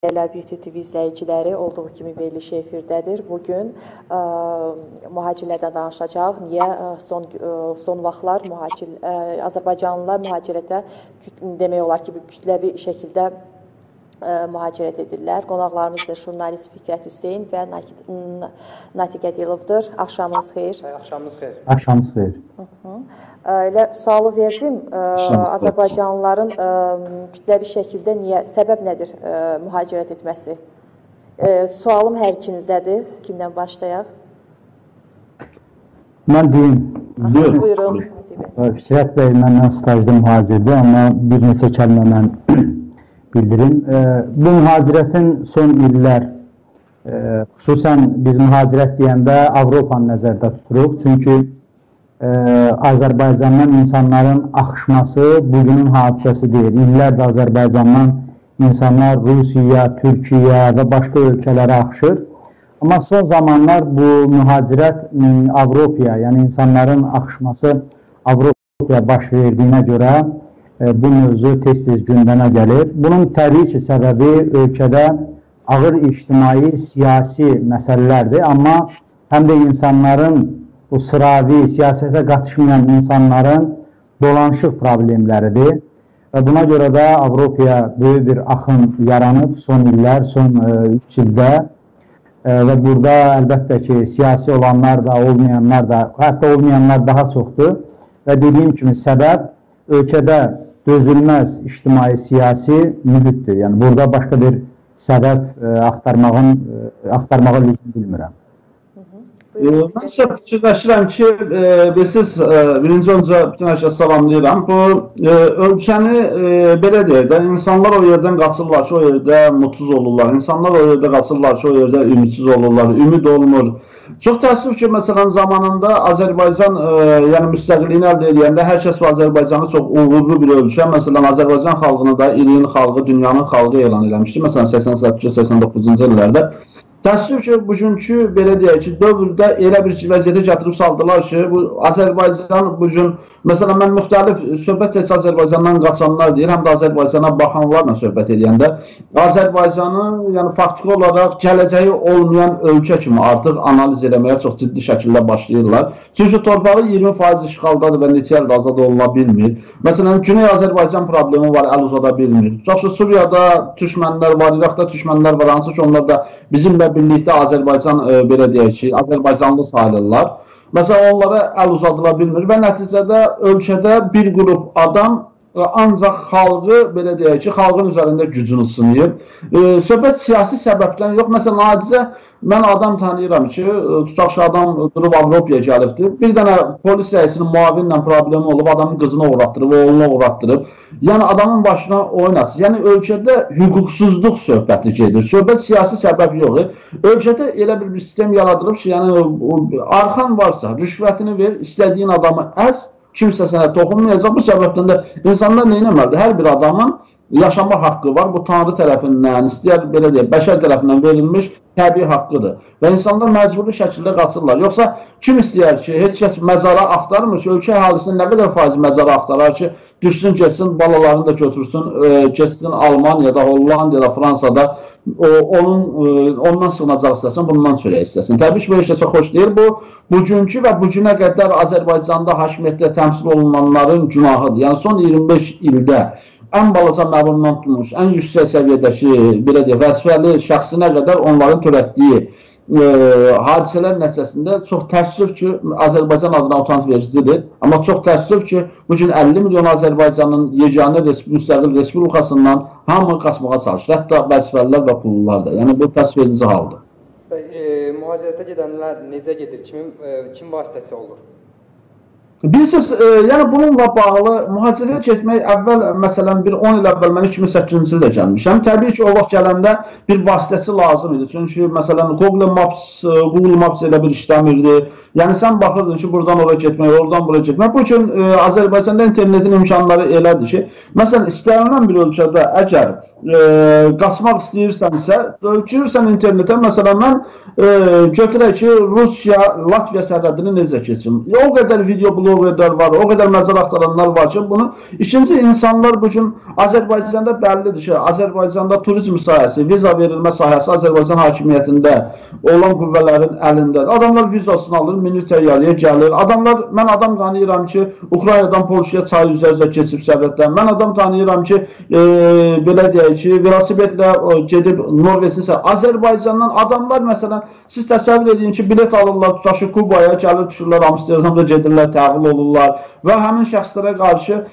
BT TV izləyiciləri olduğu kimi veriliş efirdədir. Bugün mühacirlərdən danışacağıq. Niyə son vaxtlar Azərbaycanlılar mühacirətə demək olar ki, kütləvi şəkildə mühacirət edirlər. Qonaqlarımızdır jurnalist Fikrət Hüseyn və Natiq Ədilovdur. Axşamınız xeyir. Axşamınız xeyir. Axşamınız xeyir. Elə sualı verdim. Azərbaycanlıların kütləvi şəkildə səbəb nədir mühacirət etməsi? Sualım hər ikinizədir. Kimdən başlayaq? Mən deyim. Buyurun. Fikrət bəy məndən stajda mühacirdir, amma bir neçə kəlmə mən bildirim. Bu mühacirətin son illər, xüsusən biz mühacirət deyəndə Avropanı nəzərdə tuturuq. Çünki Azərbaycandan insanların axışması bugünün hadisəsi deyil. İllərdə Azərbaycandan insanlar Rusiya, Türkiyə və başqa ölkələrə axışır. Amma son zamanlar bu mühacirət Avropaya, yəni insanların axışması Avropaya baş verdiyinə görə bu mövzu tez-tez gündəmə gəlir. Bunun təbii ki, səbəbi ölkədə ağır ictimai, siyasi məsələlərdir. Amma həm də insanların, bu sıravi, siyasətə qatışmayan insanların dolanışıq problemləridir. Və buna görə də Avropaya böyük bir axın yaranıb son illər, son 3 ildə. Və burada əlbəttə ki, siyasi olanlar da, olmayanlar da, hətta olmayanlar daha çoxdur. Və dediyim kimi səbəb ölkədə dözülməz ictimai siyasi mühitdir. Yəni burada başqa bir səbəb axtarmağa lüzum bilmirəm. Mən isə fikirləşirəm ki, bilirsiniz, birinci öncə bütün hər şey salamlayıram. Bu ölkəni belə deyək də, insanlar o yerdən qaçırlar ki, o yerdə mutsuz olurlar. İnsanlar o yerdə qaçırlar ki, o yerdə ümidsiz olurlar, ümid olmur. Çox təəssüf ki, məsələn, zamanında Azərbaycan müstəqilliyini əldə edəndə hər kəs Azərbaycanı çox uğurlu bir ölkə. Məsələn, Azərbaycan xalqını da ilin xalqı, dünyanın xalqı elan edilmişdi. Məsələn, 88-89-cu illərdə. Təəssüf ki, bugünkü, belə deyək ki, dövrdə elə bir vəziyyətə gətirib saldılar ki, Azərbaycan bugün, məsələn, mən müxtəlif söhbət etsə Azərbaycandan qaçanlar deyir, həm də Azərbaycana baxanlarla söhbət edəndə, Azərbaycanı faktiki olaraq gələcəyi olmayan ölkə kimi artıq analiz eləməyə çox ciddi şəkildə başlayırlar. Çünki torpağı 20% işğaldadır və neçə ildə azad oluna bilmir. Məsələn, Güney Azərbaycan problemi var, əl uzada bilmir. Çoxsu Suriyada düşmənlər var, İraqda düşmənlər var, hansı ki onlar da bizimlə birlikdə Azərbaycan, belə deyək ki, Azərbaycanlı sayılırlar. Məsələn, onlara əl uzadıla bilmir və nəticədə ölkədə bir qrup adam ancaq xalqı, belə deyək ki, xalqın üzərində gücünü sınıyır. Söhbət siyasi səbəbdən yox. Məsələn, adicə mən adam tanıyıram ki, tutaq ki, adam durub Avropaya gəlibdir. Bir dənə polis rəisinin müavinlə problemi olub, adamın qızını uğratdırıb, oğlunu uğratdırıb. Yəni, adamın başına oynasın. Yəni, ölkədə hüquqsuzluq söhbəti gedir. Söhbət siyasi səbəb yox. Ölkədə elə bir sistem yaradılıb ki, yəni, arxan varsa, rüşvətini ver, istədiyin adamı əz, kimsə sənə toxunmayacaq. Bu səbəbdən də insanlar nə etməlidir? Hər bir adamın yaşama haqqı var. Bu Tanrı tərəfindən, istəyər belə deyək, bəşər tərəfindən verilmiş təbii haqqıdır. Və insanlar məcburlu şəkildə qaçırlar. Yoxsa kim istəyər ki, heç kəs məzara axtarmır ki, ölkə əhalisinin nə qədər faizi məzara axtarar ki, düşsün, geçsin, balalarını da götürsün, geçsin Almaniyada, Hollandiyada, Fransada, ondan sığınacaq istəsin, bundan çörək istəsin. Təbii ki, belə işləsə xoş deyil. Bu, bugünkü və bugünə qədər Azərbaycanda hakimiyyətdə təmsil olunanların günahıdır. Yəni, son 25 ildə ən balaca məbundan tutmuş, ən yüksək səviyyədəki, belə deyək, vəzifəli şəxsinə qədər onların törətdiyi hadisələr nəticəsində çox təəssüf ki, Azərbaycan adına utanc vericidir. Amma çox təəssüf ki, bugün 50 milyon Azərbaycanın yeganə müstəqil respublikasından hamı qaçmağa çalışır. Hətta vəzifəlilər və pullular da. Yəni, bu təəssüf edici haldır. Mühacirətə gedənlər necə gedir? Kim vasitəçi olur? Bilirsiniz, yəni bununla bağlı mühacirətə getmək əvvəl, məsələn, bir 10 il əvvəl mən 2008-ci ildə gəlmişəm. Təbii ki, o vaxt gələndə bir vasitəsi lazım idi. Çünki, məsələn, Google Maps elə bir işləmirdi. Yəni, sən baxırdın ki, buradan oraya getmək, oradan buraya getmək. Bu üçün Azərbaycanda internetin imkanları elədir ki, məsələn, istənilən bir ölkədə əgər qaçmaq istəyirsənsə, girirsən internetə, məsələn, mən götürək ki, Rusiya, Latviya sərhədini necə keçim? O qədər video blog blogerlər var, o qədər məzar axtaranlar var ki, bunu. İkinci, insanlar bugün Azərbaycanda bəllidir ki, Azərbaycanda turizm sahəsi, viza verilmə sahəsi Azərbaycan hakimiyyətində olan qüvvələrin əlindədir. Adamlar vizasını alır, minir təyyarəyə gəlir. Adamlar, mən adam tanıyıram ki, Ukraynadan Polşaya çay üzərində keçib sərhəddən. Mən adam tanıyıram ki, belə deyək ki, velosipedlə gedib Norveçin Azərbaycandan adamlar, məsələn, siz təsəvvür edin ki, bilet alırlar, tutaşı Kubaya, gəlir, düşürlər, Amsterdamda gedirlər, təhvil olurlar və həmin şəxslərə qarşı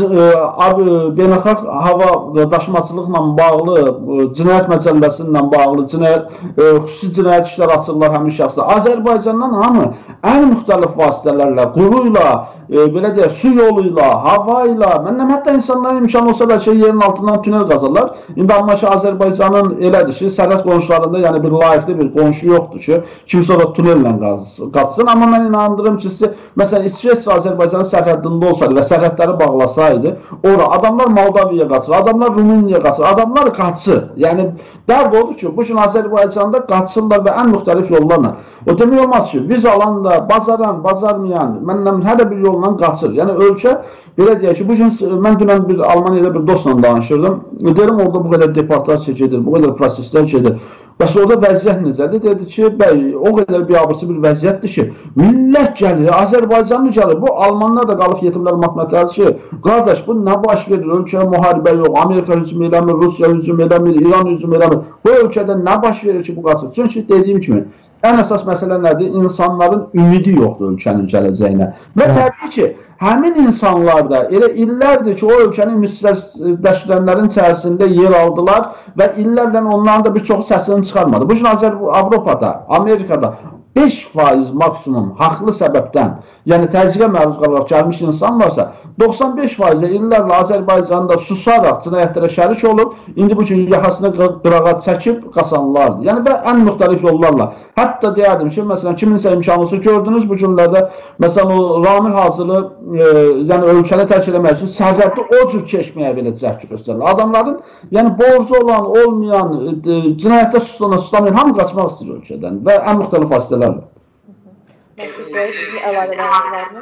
beynəlxalq hava daşımaçılıqla bağlı, cinayət məcəlləsi ilə bağlı, xüsusi cinayət işlər açırlar həmin şəxslər. Azərbaycandan hamı ən müxtəlif vasitələrlə, quruyla, belə deyək, su yoluyla, hava ilə, məndən hətta insanların imkan olsa bəlkə yerin altından tünel qazarlar. İndi amma ki, Azərbaycanın elədir ki, sərhəd qonşularında yəni bir layiqli bir qonşu yoxdur ki, kimsə da tunellə qaçsın. Amma mən inandırım ki, məsələn, İsveçrə Azərbaycanın sərhədində olsaydı və sərhədləri bağlasaydı, ora adamlar Moldaviyaya qaçır, adamlar Rumuniyaya qaçır, adamlar qaçır. Yəni, dərd odur ki, bu gün Azərbaycanda qaçırlar və ən müxtəlif yollarla. O demək olmaz ki, viz alan da, bacaran, bacarmayan, məndən hər bir yolla qaçır. Yəni, ölkə, belə deyək ki, bu gün mən dünən bir Almaniyada bir dostla danışırdım. Derim, orada bu qədər deportasiya gedir, bu qədər proseslər gedir. Bəs orada vəziyyət necədir? Dedi ki, bəy, o qədər biabırsı bir vəziyyətdir ki, millət gəlir, Azərbaycanlı gəlir. Bu, Almanlar da qalıb yetimlər matematikası ki, qardaş, bu nə baş verir? Ölkəyə müharibə yox, Amerika hücum eləmir, Rusiya hücum eləmir, İran hücum eləmir. Bu ölkədə nə baş verir ki, bu qaçır? Çünki dediyim kimi, ən əsas məsələ nədir? İnsanların ümidi yoxdur ölkənin gələcəyinə. Və təbii ki, həmin insanlar da elə illərdir ki, o ölkənin müstəşkilənlərin içərisində yer aldılar və illərlə onların da bir çoxu səsini çıxarmadı. Bu gün Avropada, Amerikada 5% maksimum haqlı səbəbdən, yəni təzyiqə məruz qalaraq gəlmiş insan varsa, 95% illərlə Azərbaycanda susaraq cinayətlərə şərik olub, indi bu gün yaxasını qırağa çəkib qaçanlardır. Yəni və ən müxtəlif yollarla. Hətta deyərdim ki, məsələn, kiminsə imkanlısı gördünüz bu günlərdə, məsələn, o Ramil Hazırlı, yəni ölkəni tərk eləmək üçün sərhəddə o cür keçməyə belə cəhd göstərilir. Adamların, yəni borcu olan, olmayan, cinayətdə suslamayan, hamı qaçmaq istəyir ölkədən və ən müxtəlif vasitələrlə. Nəcib bəy, sizin əlavələriniz varmı?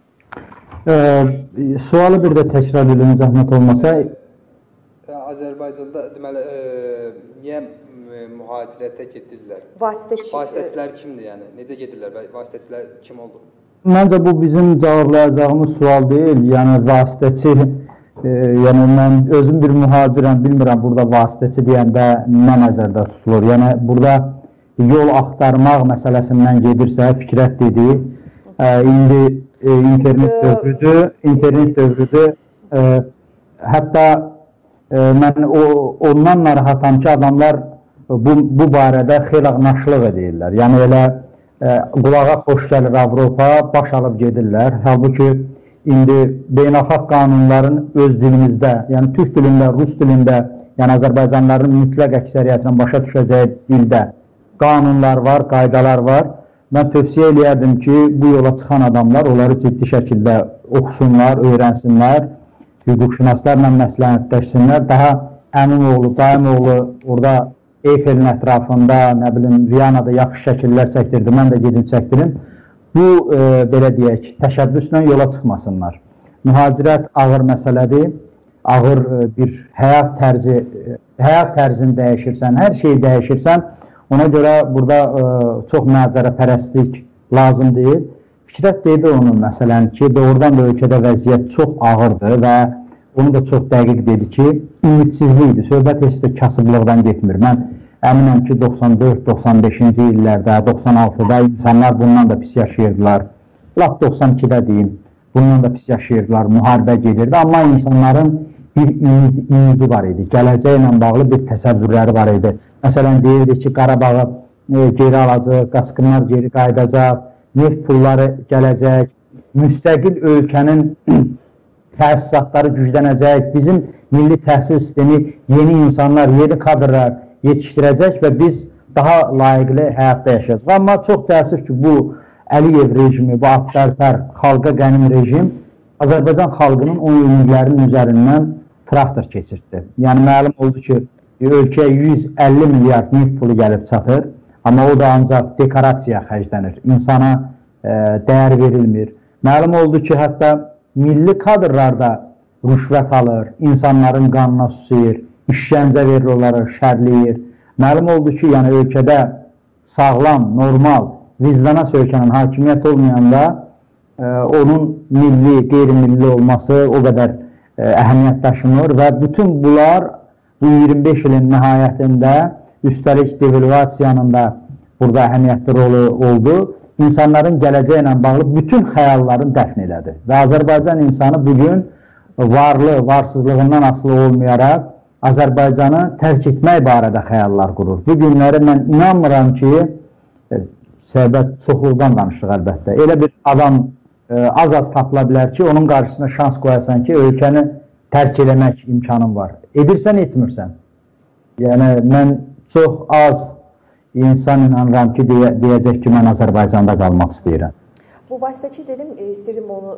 Sualı bir də təkrar edin, zəhmət olmasa. Azərbaycanda deməli, niyə mühacirətə gedirlər? Vasitəçilər kimdir yəni? Necə gedirlər və vasitəçilər kim oldu? Məncə bu bizim cavablayacağımız sual deyil. Yəni vasitəçi, yəni mən özüm bir mühacirəm, bilmirəm burada vasitəçi deyəndə nə nəzərdə tutulur. Yəni burada yol axtarmaq məsələsindən gedirsə, Fikrət dedi, indi internet dövrüdür. Hətta mən ondan narahatam ki, adamlar bu barədə xeyləqnaşlıq edirlər. Yəni elə qulağa xoş gəlir Avropa, baş alıb gedirlər. Halbuki indi beynəlxalq qanunların öz dilimizdə, yəni türk dilində, rus dilində, yəni Azərbaycanlıların mütləq əksəriyyətlə başa düşəcəyi dildə qanunlar var, qaydalar var. Mən tövsiyə eləyərdim ki, bu yola çıxan adamlar onları ciddi şəkildə oxusunlar, öyrənsinlər, hüquqşünaslarla məsləhətləşsinlər. Daha Əmimoğlu, Daimoğlu orada Eyfelin ətrafında, nə bilim, Viyanada yaxşı şəkillər çəkdirdi, mən də gedim çəkdirim. Bu, belə deyək, təşəbbüslə yola çıxmasınlar. Mühacirət ağır məsələdir, ağır bir həyat tərzini dəyişirsən, hər şeyi dəyişirsən. Ona görə burada çox mənzərəpərəstlik lazım deyil. Fikrət dedi onun məsələn ki, doğrudan da ölkədə vəziyyət çox ağırdır və onu da çox dəqiq dedi ki, ümidsizlikdir. Söhbət heç də kasıblıqdan getmir. Mən əminəm ki, 94-95-ci illərdə, 96-da insanlar bundan da pis yaşayırdılar. Lap 92-də deyim, bundan da pis yaşayırdılar, müharibə gedirdi. Amma insanların bir ümidi var idi, gələcəklə bağlı bir təsəvvürləri var idi. Məsələn, deyirdi ki, Qarabağı geri alacaq, qaçqınlar geri qayıdacaq, neft pulları gələcək, müstəqil ölkənin təsisatları güclənəcək, bizim milli təhsil sistemi yeni insanlar, yeni kadrlar yetişdirəcək və biz daha layiqli həyatda yaşayacaq. Amma çox təəssüf ki, bu Əliyev rejimi, bu avtoritar, xalqa qənim rejim Azərbaycan xalqının o ümidlərinin üzərindən traktor keçirdi. Yəni, məlum oldu ki, ölkəyə 150 milyard neft pulu gəlib çatır, amma o da ancaq dekorasiya xərclənir. İnsana dəyər verilmir. Məlum oldu ki, hətta milli kadrlarda rüşvət alır, insanların qanına susayır, işgəncə verir, onları şərləyir. Məlum oldu ki, yəni ölkədə sağlam, normal, vicdana söykənən hakimiyyət olmayanda onun milli, qeyri-milli olması o qədər əhəmiyyət daşımır və bütün bunlar bu 25 ilin nəhayətində üstəlik devalvasiyanın da burada əhəmiyyətli rolu oldu. İnsanların gələcəyi ilə bağlı bütün xəyallarını dəfn elədi. Və Azərbaycan insanı bugün varlı, varsızlığından asılı olmayaraq Azərbaycanı tərk etmək barədə xəyallar qurur. Bu günləri mən inanmıram ki, söhbət çoxluqdan danışdıq əlbəttə. Elə bir adam az-az tapıla bilər ki, onun qarşısına şans qoyasan ki, ölkəni tərk eləmək imkanın var. Edirsən, etmirsən. Yəni, mən çox az insan inanıram ki, deyəcək ki, mən Azərbaycanda qalmaq istəyirəm. Bu vasitəçi dedim, istəyirəm onu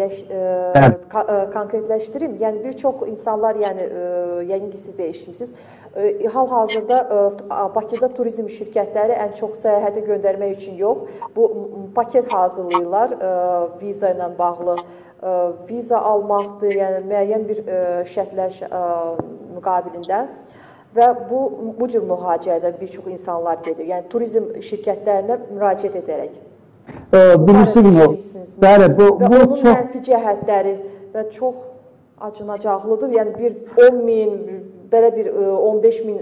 konkretləşdirim. Yəni, bir çox insanlar, yəqin ki, siz də eşitmişsiniz, hal-hazırda Bakıda turizm şirkətləri ən çox səyahətə göndərmək üçün yox, bu paket hazırlayırlar viza ilə bağlı. Viza almaqdır, yəni müəyyən bir şərtlər müqabilində və bu cür mühacirədə bir çox insanlar gedir. Yəni, turizm şirkətlərinə müraciət edərək. Bilirsiniz, bəli, bu onun çox mənfi cəhətləri və çox acınacaqlıdır. Yəni, bir 10 min, belə bir 15 min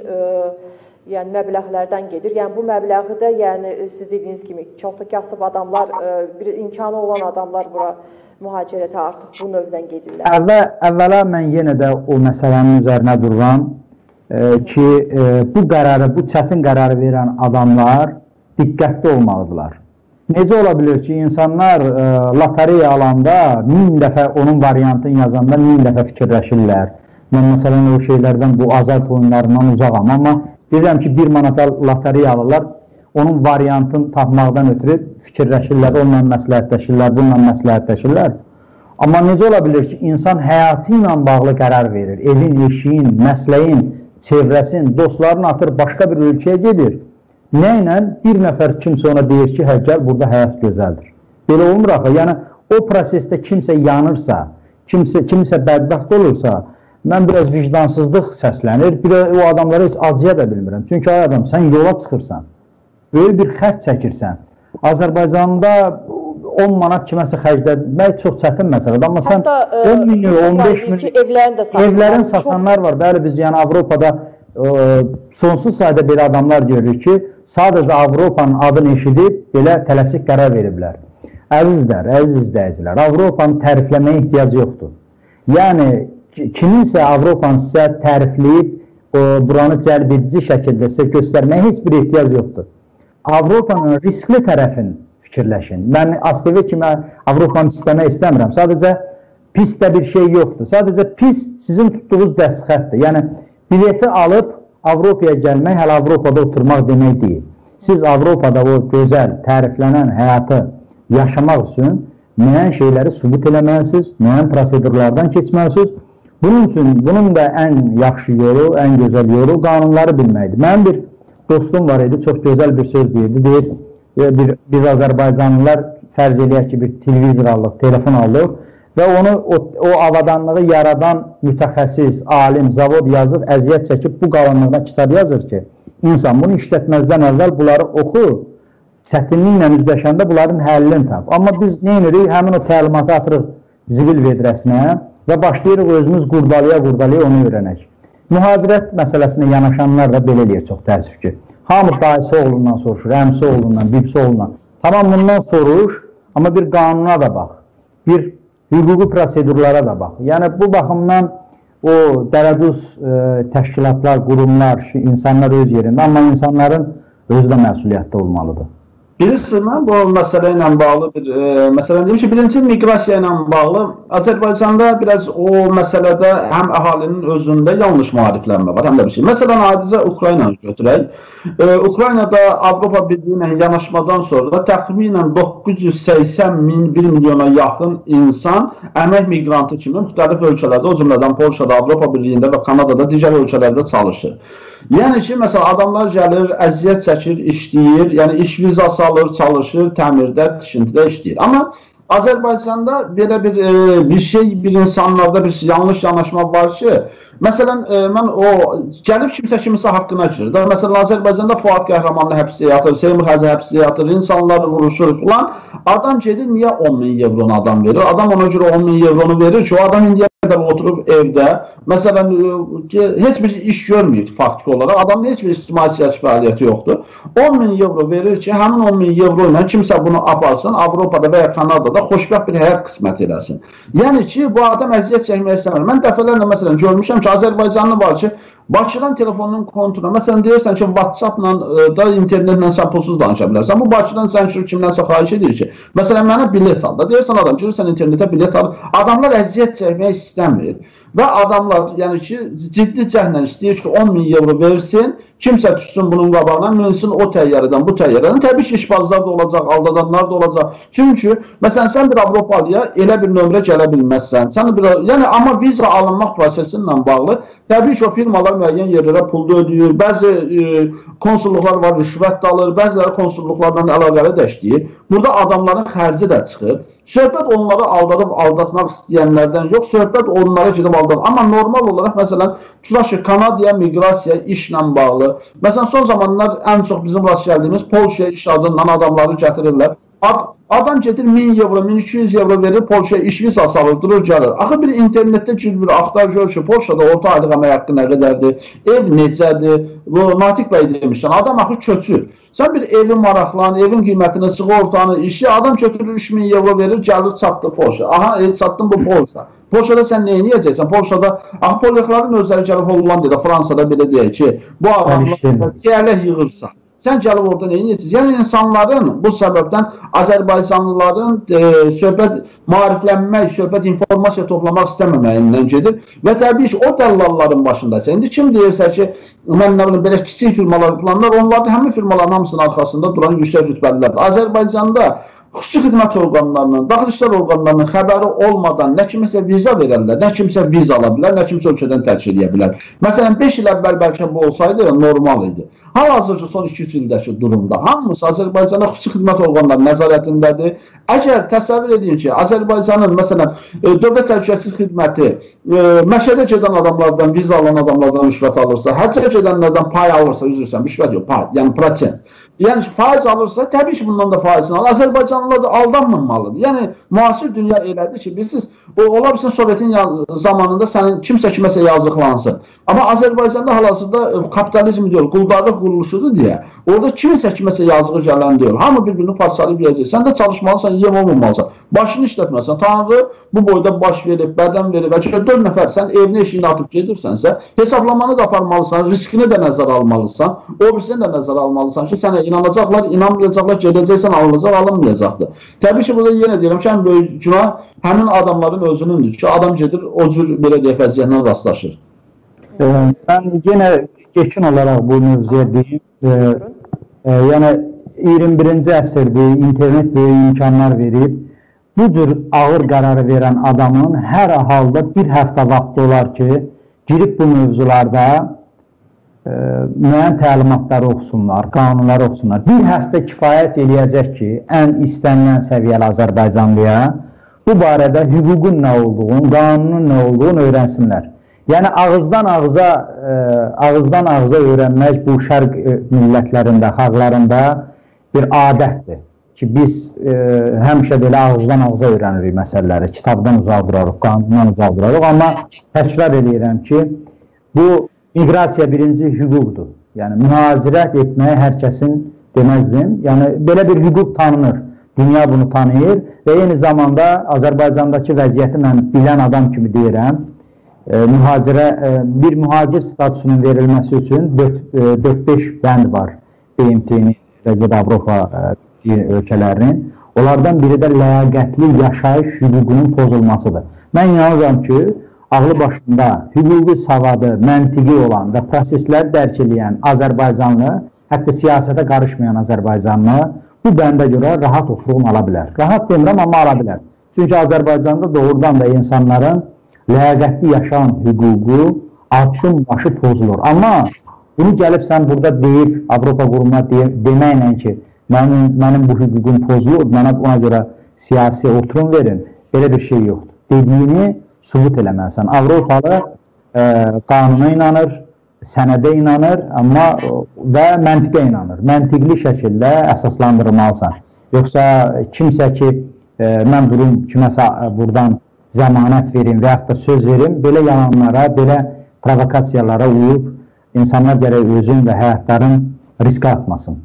məbləğlərdən gedir. Yəni, bu məbləği də, yəni, siz dediyiniz kimi, çox da kasıb adamlar, bir imkanı olan adamlar bura mühacirətə artıq bu növdən gedirlər. Əvvəla mən yenə də o məsələnin üzərinə dururam ki, bu qərarı, bu çətin qərarı verən adamlar diqqətli olmalıdırlar. Necə ola bilir ki, insanlar lotereya alanda 1000 dəfə onun variantını yazanda 1000 dəfə fikirləşirlər. Mən məsələn o şeylərdən, bu azart oyunlarından uzaqam, amma bilirəm ki, 1 manata lotereya alırlar, onun variantını tapmaqdan ötürü fikirləşirlər, onunla məsləhətləşirlər, bununla məsləhətləşirlər. Amma necə ola bilir ki, insan həyatı ilə bağlı qərar verir, evin, eşiyin, məsləyin, çevrəsin, dostlarını atır, başqa bir ölkəyə gedir. Nə ilə bir nəfər kimsə ona deyir ki, hə, gəl, burada həyat gözəldir. Belə olmur axı. Yəni, o prosesdə kimsə yanırsa, kimsə bədbəxt olursa, mən biraz vicdansızlıq səslənir, o adamlara heç acıya da bilmirəm. Çünki ay adam, sən yola çıxırsan, böyük bir xərc çəkirsən. Azərbaycanda 10 manat kiməsə xərcləmək çox çətin məsələdir. Amma sən 10 milyon, 15 milyon evlərin satanlar var. Bəli, biz yəni Avropada sonsuz sayda belə adamlar görürük ki, sadəcə Avropanın adını eşidib, belə tələsik qərar veriblər. Əzizlər, əziz izləyicilər, Avropanı tərifləməyə ehtiyac yoxdur. Yəni, kiminsə Avropanı sizə tərifləyib, buranı cəlb edici şəkildə sizə göstərməyə heç bir ehtiyac yoxdur. Avropanın riskli tərəfini fikirləşin. Mən ASTV kimi Avropanı istəmək istəmirəm. Sadəcə pis də bir şey yoxdur. Sadəcə pis sizin tutduğunuz dəstxətdir. Yəni, bileti alıb Avropaya gəlmək, hələ Avropada oturmaq demək deyil. Siz Avropada o gözəl, təriflənən həyatı yaşamaq üçün müəyyən şeyləri sübut eləməlisiniz, müəyyən prosedurlardan keçməlisiniz. Bunun üçün, bunun da ən yaxşı yolu, ən gözəl yolu qanunları bilməkdir. Mənim bir dostum var idi, çox gözəl bir söz deyirdi. Deyir, biz Azərbaycanlılar fərz eləyək ki, bir televizor aldıq, telefon aldıq və onu o avadanlığı yaradan mütəxəssis, alim, zavod yazıb, əziyyət çəkib bu qalınlıqdan kitab yazır ki, insan bunu işlətməzdən əvvəl bunları oxu, çətinliklə üzləşəndə bunların həllini tap. Amma biz nə edirik? Həmin o təlimatı atırıq zibil vedrəsinə və başlayırıq özümüz qurdalaya onu öyrənək. Mühacirət məsələsinə yanaşanlar da belə eləyir çox təəssüf ki. Hamı dayısı oğlundan soruşur, əmsi oğlundan, bibsi oğlundan. Tamam bundan soruş, amma bir qanuna da bax, bir hüquqi prosedurlara da bax. Yəni bu baxımdan o dərəduz təşkilatlar, qurumlar, insanlar öz yerində, amma insanların özü də məsuliyyətli olmalıdır. Bilirsiniz, mən bu məsələ ilə bağlı bir məsələ deyim ki, birinci miqrasiya ilə bağlı Azərbaycanda biraz o məsələdə həm əhalinin özündə yanlış maariflənmə var, həm də bir şey. Məsələn, adicə Ukraynanı götürək. Ukraynada Avropa Birliyi ilə yanaşmadan sonra təxminən 980 min, 1 milyona yaxın insan əmək miqrantı kimi müxtəlif ölkələrdə, o cümlədən Polşada, Avropa Birliyində və Kanadada, digər ölkələrdə çalışır. Yəni ki, məsələn, adamlar gəlir, əziyyət çəkir, işləyir, yəni iş vizası alır, çalışır, təmirdə, tikintidə işləyir. Amma Azərbaycanda belə bir şey, bir insanlarda bir yanlış yanaşma var ki, məsələn, mən gəlib kimsə haqqına girir. Məsələn, Azərbaycanda Fuad Qəhrəmanlı həbsdə yatır, Seymur Həzi həbsdə yatır, insanlar vuruşur filan. Adam gedir, niyə 10.000 evronu adam verir? Adam ona görə 10.000 evronu verir ki, o adam indiyə qədər oturub evdə, məsələn, heç bir iş görməyib faktiki olaraq, adamın heç bir ictimai siyasi fəaliyyəti yoxdur. 10.000 evro verir ki, həmin 10.000 evro ilə kimsə bunu aparsın, Avropada və ya Kanadada xoşbəxt bir həyat qismət eləsin. Yəni ki, bu adam əziyyət çəkmək istəmir. Mən dəfələrlə məsələn görmüşəm ki, Azərbaycanlı var ki, Bakıdan telefonun kontuna, məsələn deyirsən ki, WhatsApp-la da internetlə sən pulsuz danışa bilərsən. Bu Bakıdan sən kimdənsə xahiş edir ki, məsələn mənə bilet al da. Deyirsən adam, girirsən internetə bilet al. Adamlar əziyyət çəkmək istəmir. Və adamlar, yəni ki, ciddi cəhlə istəyir ki, 10.000 euro versin, kimsə düşsün bunun qabağına, minsin o təyyarədən, bu təyyarədən. Təbii ki, işbazlar da olacaq, aldadanlar da olacaq. Çünki, məsələn, sən bir Avropalıya elə bir nömrə gələ bilməzsən. Yəni, amma viza alınmaq prosesi ilə bağlı, təbii ki, o firmalar müəyyən yerlərə pulda ödəyir. Bəzi konsulluqlar var, rüşvət də alır, bəziləri konsulluqlarla əlaqəli də işləyir. Burada adamların xərci də çıxır. Söhbət onları aldadıb aldatmaq istəyənlərdən yox, söhbət onlara gedib aldadıb. Amma normal olaraq, məsələn, tutaq ki, Kanadaya miqrasiya işlə bağlı. Məsələn, son zamanlar ən çox bizim rast gəldiyimiz Polşaya iş adından adamları gətirirlər. Adam gedir 1000 euro, 1200 euro verir, Polşaya iş vizası alır, durur, gəlir. Axı bir internetdə bir axtar gör ki, Polşada orta aylıq əmək haqqı nə qədərdir, ev necədir, Natiq bəy demişsən, adam axı köçür. Sən bir evi maraqlan, evin qiymətini, sığortanı, işi, adam götürür 3000 euro verir, gəlir, çatdı Polşa. Aha, çatdın bu Polşa. Polşada sən nə edəcəksən? Polşada, polyakların özləri gəlib Hollandiyada, Fransada belə deyək ki, bu adamlar gələ yığırsa. Sən gəlib orada nə edirsiniz? Yəni, insanların bu səbəbdən Azərbaycanlıların söhbət maariflənmək, söhbət informasiya toplamaq istəməməyindən gedir və təbii ki, o dəllalların başındaysa. İndi kim deyirsə ki, mən nə bilim, belə kiçik firmalar planlar, onların həmin firmaların hamısının arxasında duran yüksək rütbəlilərdir. Azərbaycanda xüsusi xidmət orqanlarının, daxili işlər orqanlarının xəbəri olmadan nə kimisə viza verərlər, nə kimsə viza ala bilər, nə kimsə ölkədən tərk edə bilər. Məsələn, 5 il əvvəl bəlkə bu olsaydı, normal idi. Hal-hazırda son 2-3 ildəki durumda hamısı Azərbaycana xüsusi xidmət orqanları nəzarətindədir. Əgər təsəvvür edin ki, Azərbaycanın, məsələn, dövlət təhlükəsizlik xidməti Məşədə gedən adamlardan, viza alan adamlardan rüşvət alırsa, həccə gedənlərdən pay alırsa, üzrsən, rüşvət yox, pay, yəni prosent. Yəni faiz alırsa, təbii ki, bundan da faizini alır. Azərbaycanlılar da aldanmamalıdır. Yəni, müasir dünya elədir ki, bilirsiniz, ola bilsin Sovetin zamanında sənin kimsə kiməsə yazıqlansın. Amma Azərbaycanda hal-hazırda kapitalizm deyil, quldarlıq quruluşudur deyə, orada kiməsə yazığı gələn deyil. Hamı bir-birini parçalayıb yiyəcək. Sən də çalışmalısan, yiyəm olmamalısan. Başını işlətməsən. Tanrı bu boyda baş verib, bədən verib. Əgər 4 nəfər sən evini eşiyini atıp gedirsənsə, hesaplamanı da aparmalısan, riskini də nəzərə almalısan, o birisini də nəzərə almalısan ki, sənə inanacaqlar, inanmayacaqlar, gedəcəksən, alınacaq, alınmayacaqdır. Təbii ki, burada yenə deyirəm ki, ən böyük günah həmin adamların özünündür ki, adam gedir, o cür belə deyək vəziyyətlə rastlaşır. Mən yenə geçin olaraq bu mövzuya deyim. Yəni 21-ci əsrdir, internet böyük imkanlar verib. Bu cür ağır qərarı verən adamın hər halda bir həftə vaxtı olar ki, girib bu mövzularda müəyyən təlimatları oxusunlar, qanunları oxusunlar. Bir həftə kifayət eləyəcək ki, ən istənilən səviyyəli Azərbaycanlıya bu barədə hüququn nə olduğunu, qanunun nə olduğunu öyrənsinlər. Yəni ağızdan ağıza öyrənmək bu şərq millətlərində, xalqlarında bir adətdir ki, biz həmişə belə ağızdan ağıza öyrənirik məsələləri, kitabdan uzaq durarıq, qanundan uzaq durarıq. Amma təkrar edirəm ki, bu miqrasiya birinci hüquqdur. Yəni mühacirət etməyə hər kəsin deməzdim. Yəni belə bir hüquq tanınır. Dünya bunu tanıyır və eyni zamanda Azərbaycandakı vəziyyəti mən bilən adam kimi deyirəm. Bir mühacir statusunun verilməsi üçün 4-5 bənd var BMT-nin, Avropa ölkələrinin. Onlardan biri də ləyaqətli yaşayış hüququnun pozulmasıdır. Mən inanıram ki, ağlı başında hüquqi savadı, məntiqi olan və prosesləri dərk edən Azərbaycanlı, hətta siyasətə qarışmayan Azərbaycanlı bu bəndə görə rahat oturuğunu ala bilər. Rahat demirəm, amma ala bilər. Çünki Azərbaycanda doğrudan da insanların ləyaqətli yaşam hüququ addım başı pozulur. Amma bunu gəlib sən burada deyib, Avropa qurumuna deməklə ki, mənim bu hüququm pozulur, mənə ona görə siyasi oturum verin. Belə bir şey yoxdur. Dediyini sübut eləməlisən. Avropalı qanuna inanır, sənədə inanır, amma və məntiqə inanır. Məntiqli şəkildə əsaslandırmalısan. Yoxsa kimsə ki, mən durum kiməsə buradan zəmanət verim və yaxud da söz verim, belə yalanlara, belə provokasiyalara uyub insanlar gərək özün və həyatların riskə atmasın.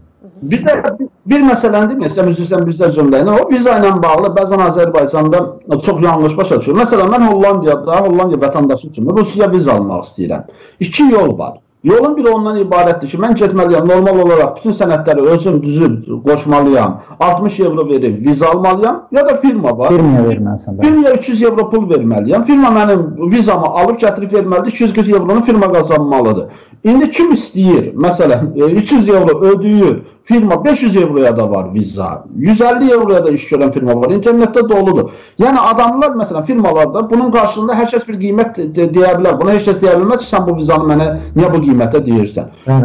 Bir məsələni deməyəsəm, üzrsən bizdə cümləyinə, o viza ilə bağlı bəzən Azərbaycanda çox yanlış başa düşür. Məsələn, mən Hollandiya vətəndaşı üçün Rusiya viza almaq istəyirəm. 2 yol var. Yolun biri ondan ibarətdir ki, mən getməliyəm, normal olaraq bütün sənədləri özüm düzüb qoşmalıyam, 60 euro verib viza almalıyam, ya da firma var. Firmaya verməlisən. Firmaya 300 euro pul verməliyəm. Firma mənim vizamı alıb gətirib verməlidir, 240 euronu firma qazanmalıdır. İndi kim istəyir, məsələn, 300 euro ödəyir, firma 500 euroya da var viza, 150 euroya da iş görən firma var, internetdə doludur. Yəni adamlar, məsələn, firmalarda bunun qarşılığında hər kəs bir qiymət deyə bilər. Buna heç kəs deyə bilməz ki, sən bu vizanı mənə niyə bu qiymətə deyirsən.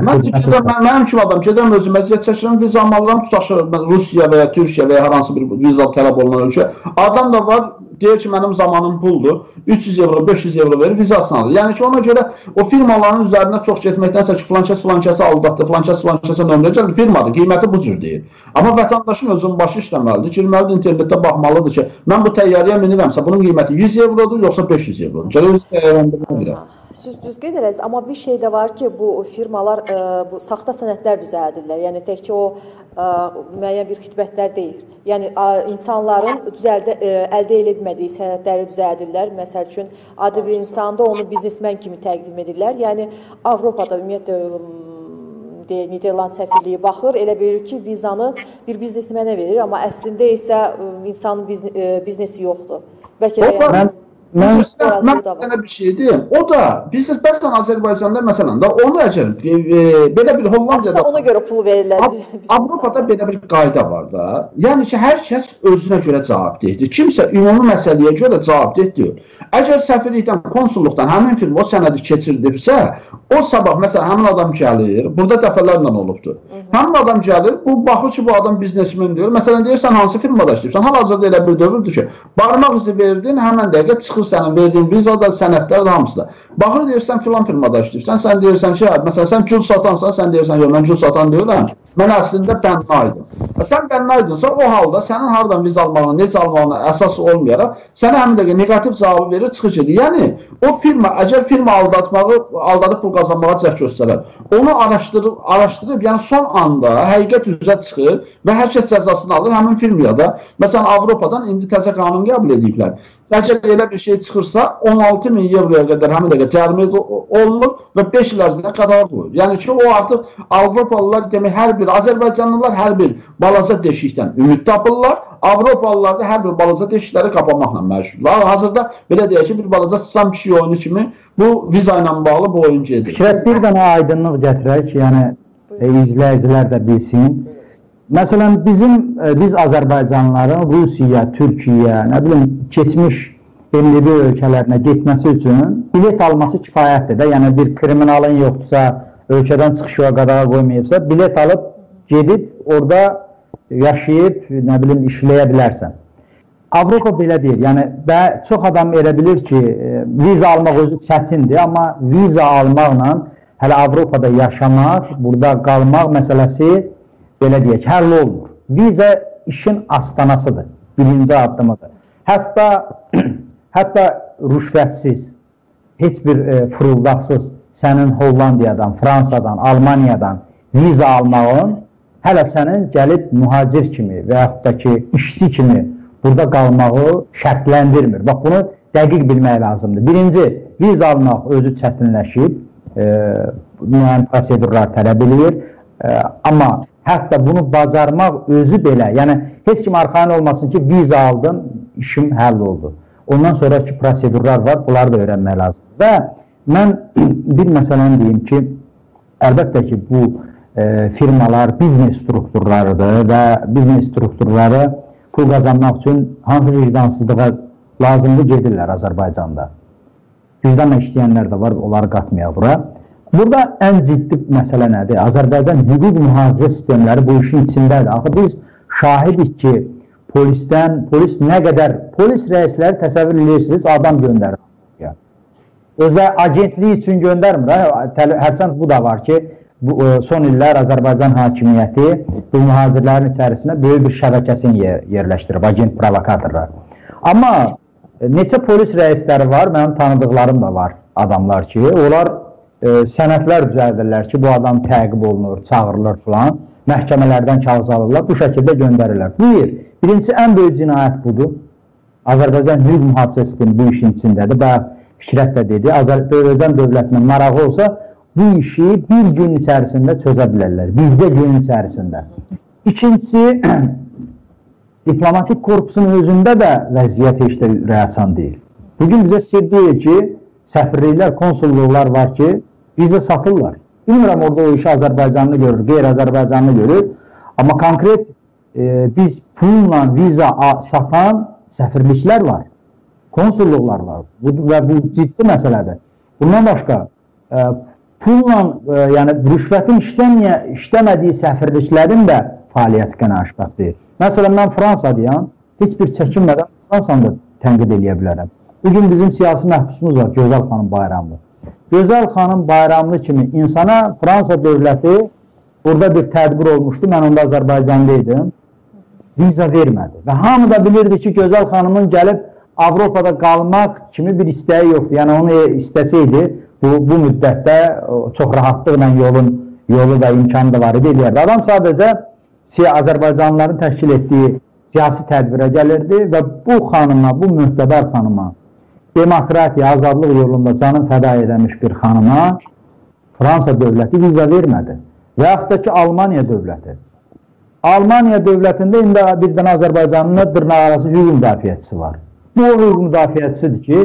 Mənim kimi adam gedəm özüm əziyyət çəkirəm, vizamı alıram, tutaşı Rusiya və ya Türkiyə və ya hər hansı bir viza tələb olunan ölkə. Adam da var, deyir ki, mənim zamanım puldur, 300 euro, 500 euro verir, vizasını alır. Yəni ki, ona görə o firmaların üzərinə çox getməkdənsə ki, filankəs aldatdı, filankəsə nömrə gəldi, firmadır, qiyməti bu cür deyir. Amma vətəndaşın özünün başı işləməlidir, girməlidir, internetdə baxmalıdır ki, mən bu təyyarəyə minirəmsə, bunun qiyməti 100 eurodur, yoxsa 500 eurodur. Gələ öz təyyarəndə bilirəm. Siz düz qeyd edərsiniz, amma bir şey də var ki, bu firmalar bu saxta sənədlər düzəldirlər. Yəni təkcə o müəyyən bir xidmətlər deyil. Yəni insanların əldə edə bilmədiyi sənədləri düzəldirlər. Məsəl üçün adi bir insanda onu biznesmen kimi təqdim edirlər. Yəni Avropada ümumiyyətlə Niderland səfirliyi baxır, elə bilir ki, vizanı bir biznesmenə verir, amma əslində isə insanın biznesi yoxdur. Bəlkə də Mən sənə bir şey deyim. O da, biz bəzən Azərbaycanda məsələn də onu əgər belə bir Hollandiyada... Ona görə pul verirlər. Avropada belə bir qayda var da. Yəni ki, hər kəs özünə görə cavabdehdir. Kimsə ümumi məsələyə görə cavabdehdir. Əgər səfirlikdən, konsulluqdan həmin firma o sənədi keçirdibsə, o sabah, məsələn, həmin adam gəlir, burada dəfələrlə olubdur. Həmin adam gəlir, bu baxır ki, bu adam biznesmen deyir. Məsələn, deyirsən, hansı firmada işləyirsən? Hal-hazırda elə bir dövrdür ki, barmaq izi verdin, həmən dəqiqə çıxır sənin verdiyin vizada, sənədlər də hamısı da. Baxır, deyirsən, filan firmada işləyirsən, sən deyirsən ki, məsələn, sən gül satansan, sən deyirsən, yox, mən gül satan deyirəm, mən əslində bənnaydın. Sən bənnaydınsa, o halda sənin haradan viza almağına, necə almağına əsas olmayaraq, sənə həmin dəqiqə negativ cavabı verir, çıxış edir. Yəni, o firma, əgər firma aldadıb pul qazanmağa cəhd göstərər, onu araşdırıb, yəni son anda həqiqət üzrə çıxır və hər kəs cəzasını alır həmin firmaya da. Məsələn, Avropadan indi təzə qanun qəbul ediblər. Əgər elə bir şey çıxırsa, 16.000 euroya qədər həmin dəqiqə cərimə olunur və 5 il ərzində qadağan qoyur. Yəni ki, o artıq Avropalılar demək, hər bir Azərbaycanlılar hər bir balaca deşikdən ümid tapırlar. Avropalılar da hər bir balaca deşikləri qapanmaqla məşğullar. Hazırda belə deyək ki, bir balaca sıçan pişik oyunu kimi bu viza ilə bağlı bu oyun gedir. Fikrət, bir dənə aydınlıq gətirək, yəni izləyicilər də bilsin. Məsələn, biz Azərbaycanlıların Rusiya, Türkiyə, nə bilim, keçmiş MDB ölkələrinə getməsi üçün bilet alması kifayətdir də. Yəni, bir kriminalın yoxdursa, ölkədən çıxışıya qadağa qoymayıbsa, bilet alıb, gedib, orada yaşayıb, nə bilim, işləyə bilərsən. Avropa belə deyil. Yəni, çox adam elə bilir ki, viza almaq özü çətindir, amma viza almaqla hələ Avropada yaşamaq, burada qalmaq məsələsi belə deyək, həll olmur. Viza işin astanasıdır, birinci addımıdır. Hətta rüşvətsiz, heç bir fırıldaqsız sənin Hollandiyadan, Fransadan, Almaniyadan viza almağın hələ sənin gəlib mühacir kimi və yaxud da ki, işçi kimi burada qalmağı şərtləndirmir. Bax, bunu dəqiq bilmək lazımdır. Birinci, viza almaq özü çətinləşib, müəyyən prosedurlar tələb edir, amma hətta bunu bacarmaq özü belə, yəni heç kim arxain olmasın ki, viza aldım, işim həll oldu. Ondan sonraki prosedurlar var, bunları da öyrənmək lazımdır. Və mən bir məsələni deyim ki, əlbəttə ki, bu firmalar biznes strukturlarıdır və biznes strukturları pul qazanmaq üçün hansı vicdansızlığa lazımdır gedirlər Azərbaycanda. Vicdanla işləyənlər də var, onları qatmayaq bura. Burada ən ciddi məsələ nədir? Azərbaycan hüquq mühafizə sistemləri bu işin içindədir. Axı biz şahidik ki, polis nə qədər, polis rəisləri təsəvvür edirsiniz, adam göndərir. Özləri agentliyi üçün göndərmir. Hərçənd bu da var ki, son illər Azərbaycan hakimiyyəti bu mühacirlərin içərisində böyük bir şəbəkəsini yerləşdirib, agent provokatorlar. Amma neçə polis rəisləri var, mənim tanıdıqlarım da var adamlar ki, onlar sənədlər düzəldirlər ki, bu adam təqib olunur, çağırılır filan, məhkəmələrdən kağız alırlar, bu şəkildə göndərirlər. Birincisi, ən böyük cinayət budur. Azərbaycan hüquq mühafizə sistemi bu işin içindədir. Fikrət də dedi, Azərbaycan dövlətinin marağı olsa, bu işi bir gün içərisində çözə bilərlər, bircə gün içərisində. İkincisi, diplomatik korpusun özündə də vəziyyət heç də ürəkaçan deyil. Bugün bizə sir deyil ki, səfirliklər, konsulluqlar var ki, bizə satırlar. Bilmirəm, orada o işi Azərbaycanlı görür, qeyri-Azərbaycanlı görür. Amma konkret biz pulla viza satan səfirliklər var. Konsulluqlar var və bu ciddi məsələdir. Bundan başqa, pulla, yəni rüşvətin işləmədiyi səfirliklərin də fəaliyyəti qənaşbət deyil. Məsələn, mən Fransadayam, heç bir çəkinmədən Fransanı da tənqid edə bilərəm. Bugün bizim siyasi məhbusumuz var, Gözəl xanım Bayramlı. Gözəl xanım Bayramlı kimi insana Fransa dövləti, burada bir tədbir olmuşdu, mən onda Azərbaycanlı idim, viza vermədi. Və hamı da bilirdi ki, Gözəl xanımın gəlib Avropada qalmaq kimi bir istəyi yoxdur. Yəni, onu istəsəydi, bu müddətdə çox rahatlıqla yolu da imkanı da var idi, eləyərdi. Adam sadəcə Azərbaycanlıların təşkil etdiyi siyasi tədbirə gəlirdi və bu xanıma, bu mühtəbər xanıma, demokratiya, azadlıq yolunda canın fəda edilmiş bir xanıma Fransa dövləti viza vermədi. Və yaxud da ki, Almaniya dövləti. Almaniya dövlətində indi bir dənə Azərbaycanın dırnaq arası hüquq müdafiəçisi var. Bu hüquq müdafiəçisidir ki,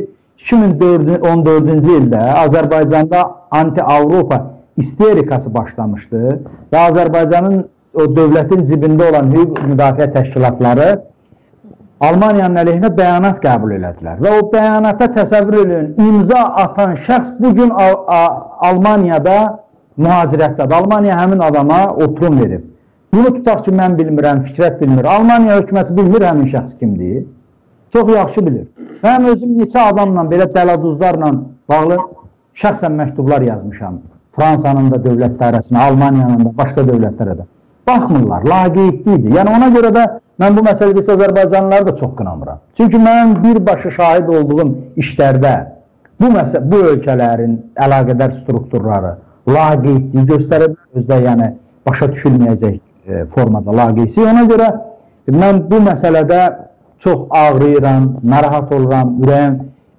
2014-cü ildə Azərbaycanda anti-Avropa isterikası başlamışdı və Azərbaycanın o dövlətin cibində olan hüquq müdafiə təşkilatları Almaniyanın əleyhinə bəyanat qəbul elədilər. Və o bəyanata təsəvvür edin, imza atan şəxs bugün Almaniyada mühacirətdədir. Almaniya həmin adama oturum verib. Bunu tutaq ki, mən bilmirəm, Fikrət bilmir. Almaniya hökuməti bilmir həmin şəxs kimdir. Çox yaxşı bilir. Mən özüm neçə adamla, belə dəladuzlarla bağlı şəxsən məktublar yazmışam. Fransanın da dövlət dairəsinə, Almaniyanın da, başqa dövlətlərə də. Baxmırlar, laqeydlidir. Yəni ona görə də mən bu məsələdə Azərbaycanlıları da çox qınamıram. Çünki mən birbaşa şahid olduğum işlərdə bu ölkələrin əlaqədar strukturları laqeydliyi göstərib, özdə yəni başa düşülməyəcək formada laqeydliyi. Ona görə mən bu məsələdə çox ağrıyıram, narahat oluram, ürəyim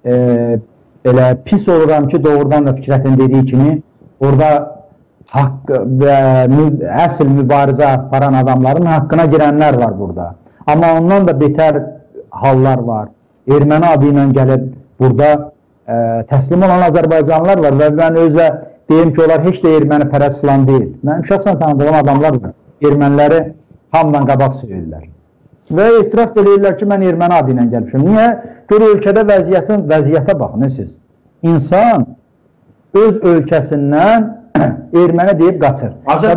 belə pis oluram ki, doğrudan da Fikrətin dediyi kimi, orada haqq və əsl mübarizə aparan adamların haqqına girənlər var burada. Amma ondan da betər hallar var. Erməni adı ilə gəlib burada təslim olan Azərbaycanlılar var və mən özə deyim ki, onlar heç də erməni pərəst falan deyil. Mənim şəxsən tanıdığım adamlar var. Erməniləri hamıdan qabaq söyləyirlər. Və etiraf edirlər ki, mən erməni adı ilə gəlmişəm. Niyə? Görə ölkədə vəziyyətə baxın, siz. İnsan öz ölkəsindən erməni deyib qaçır.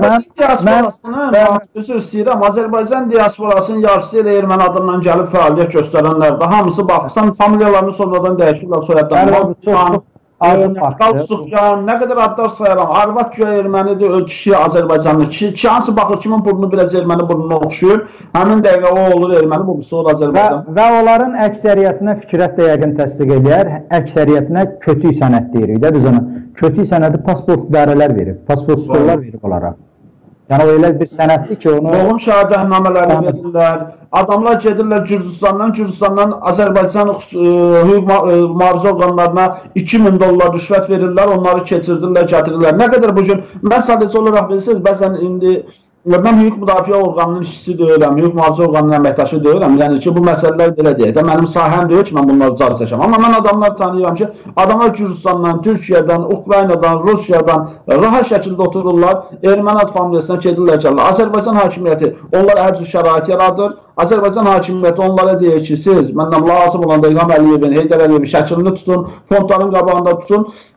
Azərbaycan diasporasının yarısı ilə erməni adından gəlib fəaliyyət göstərənlərdə hamısı baxırsan, familiyalarını sonradan dəyişirlər, soyadlarını. Qalsıqyan, nə qədər adlar sayıram, arvad güya ermənidir, kişi Azərbaycanlı, kişi hansı baxır, kimin burnu biraz erməni burnuna oxşuyur, həmin dəqiqə o olur erməni burnusu, o Azərbaycan. Və onların əksəriyyətinə Fikrət də yəqin təsdiq edir, əksəriyyətinə kötü sənəd deyirik də biz ona. Kötü sənədi pasport idarələr verib, pasportçular verib onlara. Yəni o elə bir sənəddir ki, onu... Doğum şəhadətnamələrini verirlər, adamlar gedirlər Gürcüstandan Azərbaycan hüquq mühafizə orqanlarına $2000 rüşvət verirlər, onları keçirdirlər, gətirirlər. Nə qədər bugün, mən sadəcə olaraq bilirsiniz, bəzən indi mən hüquq müdafiə orqanının işçisi deyiləm, hüquq mühafizə orqanının əməkdaşı deyiləm. Yəni ki, bu məsələlər belə deyək də, mənim sahəm deyil ki, mən bunları cari çəkəm. Amma mən adamlar tanıyıram ki, adamlar Gürcüstandan, Türkiyədən, Ukraynadan, Rusiyadan rahat şəkildə otururlar, erməni ad familiyasına gedirlər gəlirlər. Azərbaycan hakimiyyəti onlar hər cür şərait yaradır. Azərbaycan hakimiyyəti onlara deyir ki, siz məndən lazım olan İlham Əliyevin, Heydər Əliyevin şəklini tutun, fondların qabağında tutun.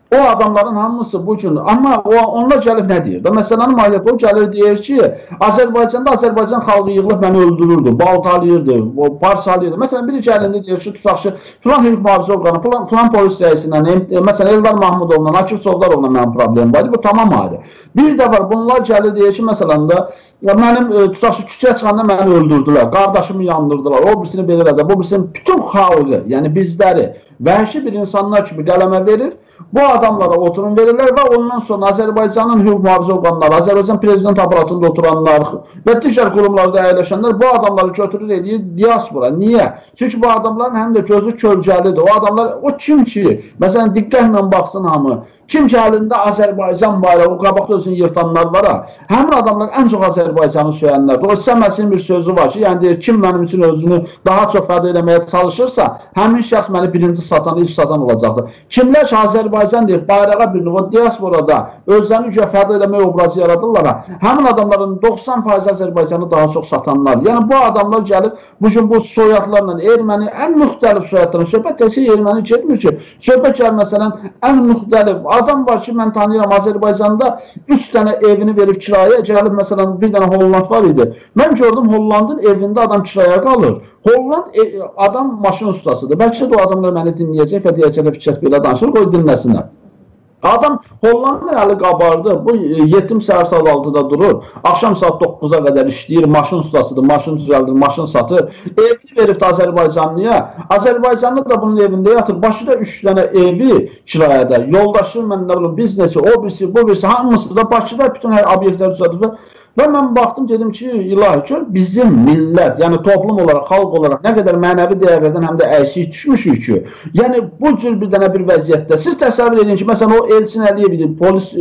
O adamların hamısı bu gün, amma onlar gəlib nə deyir? Məsələnin mahiyyəti o gəlir deyir ki, Azərbaycanda Azərbaycan xalqı yığılıb məni öldürürdü, baltalayırdı, parçalayırdı. Məsələn, biri gəlində deyir ki, tutaq ki, filan hüquq mühafizə orqanı, filan polis rəisindən, məsələn, Eldar Mahmudovla, Akif Çovdarovla mənim problemim var idi, bu tamam ayrı. Bir də var, bunlar gəlir deyir ki, məsələn də, mənim tutaq ki, küçəyə çıxanda məni öldürdülər, qardaşımı yandırdılar, o birisini belə elədi, bu birisini bütün xalqı, yəni bizləri, vəhşi bir insanlar kimi qələmə verir. Bu adamlara oturum verirlər və ondan sonra Azərbaycanın hüquq mühafizə orqanları, Azərbaycan prezident aparatında oturanlar və digər qurumlarda əyləşənlər bu adamları götürür edir diaspora. Niyə? Çünki bu adamların həm də gözü kölgəlidir. O adamlar, o kim ki, məsələn, diqqətlə baxsın hamı, kim ki əlində Azərbaycan bayrağı, o qabaqda özünü yırtanlar var ha, həmin adamlar ən çox Azərbaycanı söyənlərdir. O Səməsin bir sözü var ki, yəni deyir, kim mənim üçün özünü daha çox fəda eləməyə çalışırsa, həmin şəxs məni birinci satan, ilk satan olacaqdır. Kimlər ki, Azərbaycan deyir, bayrağa birlik, o diasporada özlərini güya fəda eləməyə obrazı yaradırlar ha, həmin adamların 90% Azərbaycanı daha çox satanlar. Yəni bu adamlar gəlib, bugün bu soyadlarla erməni, ən müxtəlif soyadlarla, söhbət desə erməni getmir ki, söhbət gəl məsələn, ən müxtəlif, adam var ki, mən tanıyıram Azərbaycanda 3 dənə evini verib kiraya, gəlib məsələn bir dənə Holland var idi. Mən gördüm Hollandın evində adam kiraya qalır. Holland adam maşın ustasıdır. Bəlkə də o adamlar məni dinləyəcək və deyəcəklər fikir belə danışır, qoy dinləsinlər. Adam Hollandın əli qabardı, bu yetim səhər saat 6-da durur, axşam saat 9-a qədər işləyir, maşın ustasıdır, maşın düzəldir, maşın satır, evini verib Azərbaycanlıya, Azərbaycanlı da bunun evində yatır, başında 3 dənə evi kirayədə, yoldaşı, mən nə bilim, biznesi, o birisi, bu birisi, hamısı da Bakıda bütün obyektlər düzəldir. Və mən baxdım, dedim ki, ilahi gör, bizim millət, yəni toplum olaraq, xalq olaraq nə qədər mənəvi dəyərlərdən həm də əksik düşmüşük ki, yəni bu cür bir dənə bir vəziyyətdə, siz təsəvvür edin ki, məsələn, o Elçin Əliyev idi, polis,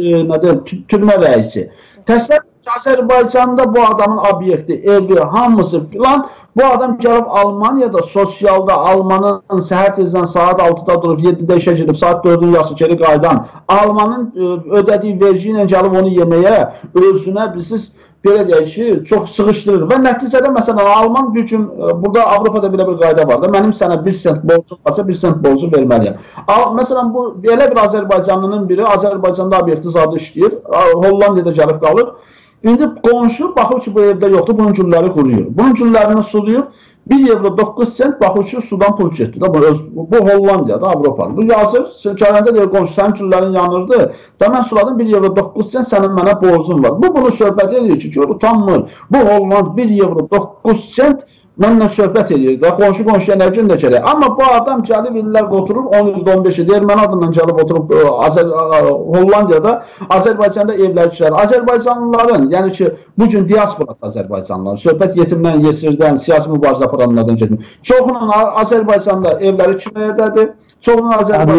türmə rəisi, təsəvvür ki, Azərbaycanda bu adamın obyekti, evi, hamısı filan, bu adam gəlib Almaniyada, sosialda, Almanın səhər tezdən saat 6-da durub, 7-də işə girib, saat 4-ün yarısı geri qaydan, Almanın ödədiyi vergi ilə gəlib onu yeməyə, özünə, bilirsiniz, belə deyək ki, çox sıxışdırır və nəticədə, məsələn, Alman bir gün, burada Avropada belə bir qayda var da, mənim sənə 1 sent borcum varsa, 1 sent borcu verməliyəm. Məsələn, bu, belə bir Azərbaycanlının biri, Azərbaycanda obyekti zadı işləyir, Hollandiyada gəlib qalır. İndi qonşu baxır ki, bu evdə yoxdur, bunun gülləri quruyur. Bunun güllərini suluyur, 1 euro 9 sent baxır ki, sudan pul getdi. Bu Hollandiyada, Avropada. Bu yazır, gələndə deyir, qonşu, sənin güllərin yanırdı. Da mən suladım, 1 euro 9 sent sənin mənə borcun var. Bu, bunu söhbət edir ki, utanmır. Bu Holland 1 euro 9 sent mənlə söhbət edir də, qonşu-qonşuya nə gün də gələk. Amma bu adam gəlib illər oturur, 10 ildə 15 ildə erməni adından gəlib oturub Hollandiyada, Azərbaycanda evlər kişilər. Azərbaycanlıların, yəni ki, bugün diasporası Azərbaycanlılar, söhbət yetimdən, yesirdən, siyasi mübarizə aparanlardan getmir. Çoxunun Azərbaycanda evləri kirayədədir, çoxunun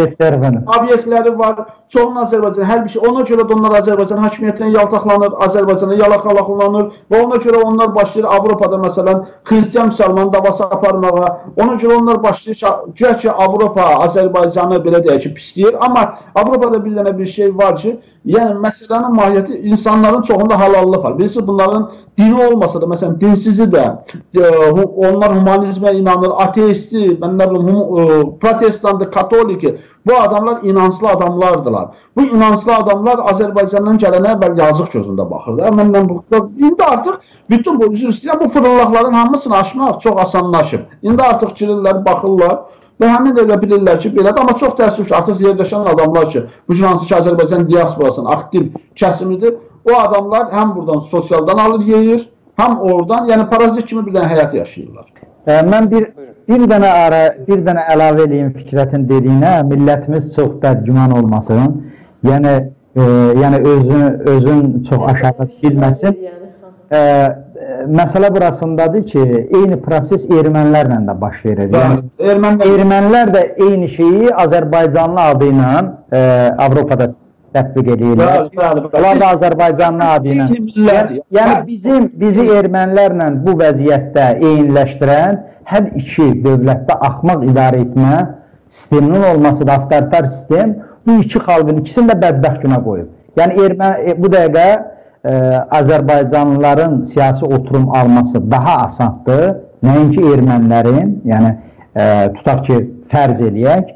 obyektləri var, çoxunun Azərbaycan, hər bir şey, ona görə də onlar Azərbaycan hakimiyyətindən yaltaqlanır, Azərbaycana yalaqalaqlanır və ona görə onlar başlayır Avropada, məsələn, xristiyan müsəlman davası aparmağa, ona görə onlar başlayır güya ki, Avropa, Azərbaycanı belə deyək ki, pisləyir, amma Avropada bir dənə bir şey var ki, yəni məsələnin mahiyyəti insanların çoxunda halallıq var. Birisi bunların dini olmasa da, məsələn, dinsizi də, onlar humanizmə inanır, ateisti, mən nə bilim, protestandı, katoliki, bu adamlar inanclı adamlardılar. Bu inanclı adamlar Azərbaycandan gələnə əvvəl yazıq gözündə baxırdı. İndi artıq bütün bu üzr istəyən bu fırıllaqların hamısını aşmaq çox asanlaşıb. İndi artıq girirlər, baxırlar və həmin də elə bilirlər ki, belədir. Amma çox təəssüf ki, artıq yerləşən adamlar ki, bu hansı ki, Azərbaycan diasporasının aktiv kəsimidir, o adamlar həm buradan sosialdan alır, yeyir, həm oradan, yəni parazit kimi bir dənə həyat yaşayırlar. Mən bir dənə əlavə edeyim Fikrətin dediyinə, millətimiz çox bədgüman olmasın, yəni özün çox aşağı bilməsin. Məsələ burasındadır ki, eyni proses ermənilərlə də baş verir. Ermənilər də eyni şeyi Azərbaycanlı adı ilə Avropada tətbiq edirlər. Onlar da Azərbaycanlı adı ilə. Yəni bizi ermənilərlə bu vəziyyətdə eyniləşdirən hər iki dövlətdə axmaq idarə etmə sisteminin olması da avtoritar sistem bu iki xalqın ikisini də bədbəxt günə qoyub. Yəni bu dəqiqə Azərbaycanlıların siyasi oturum alması daha asandır. Nəinki ermənilərin, yəni tutaq ki, fərz eləyək,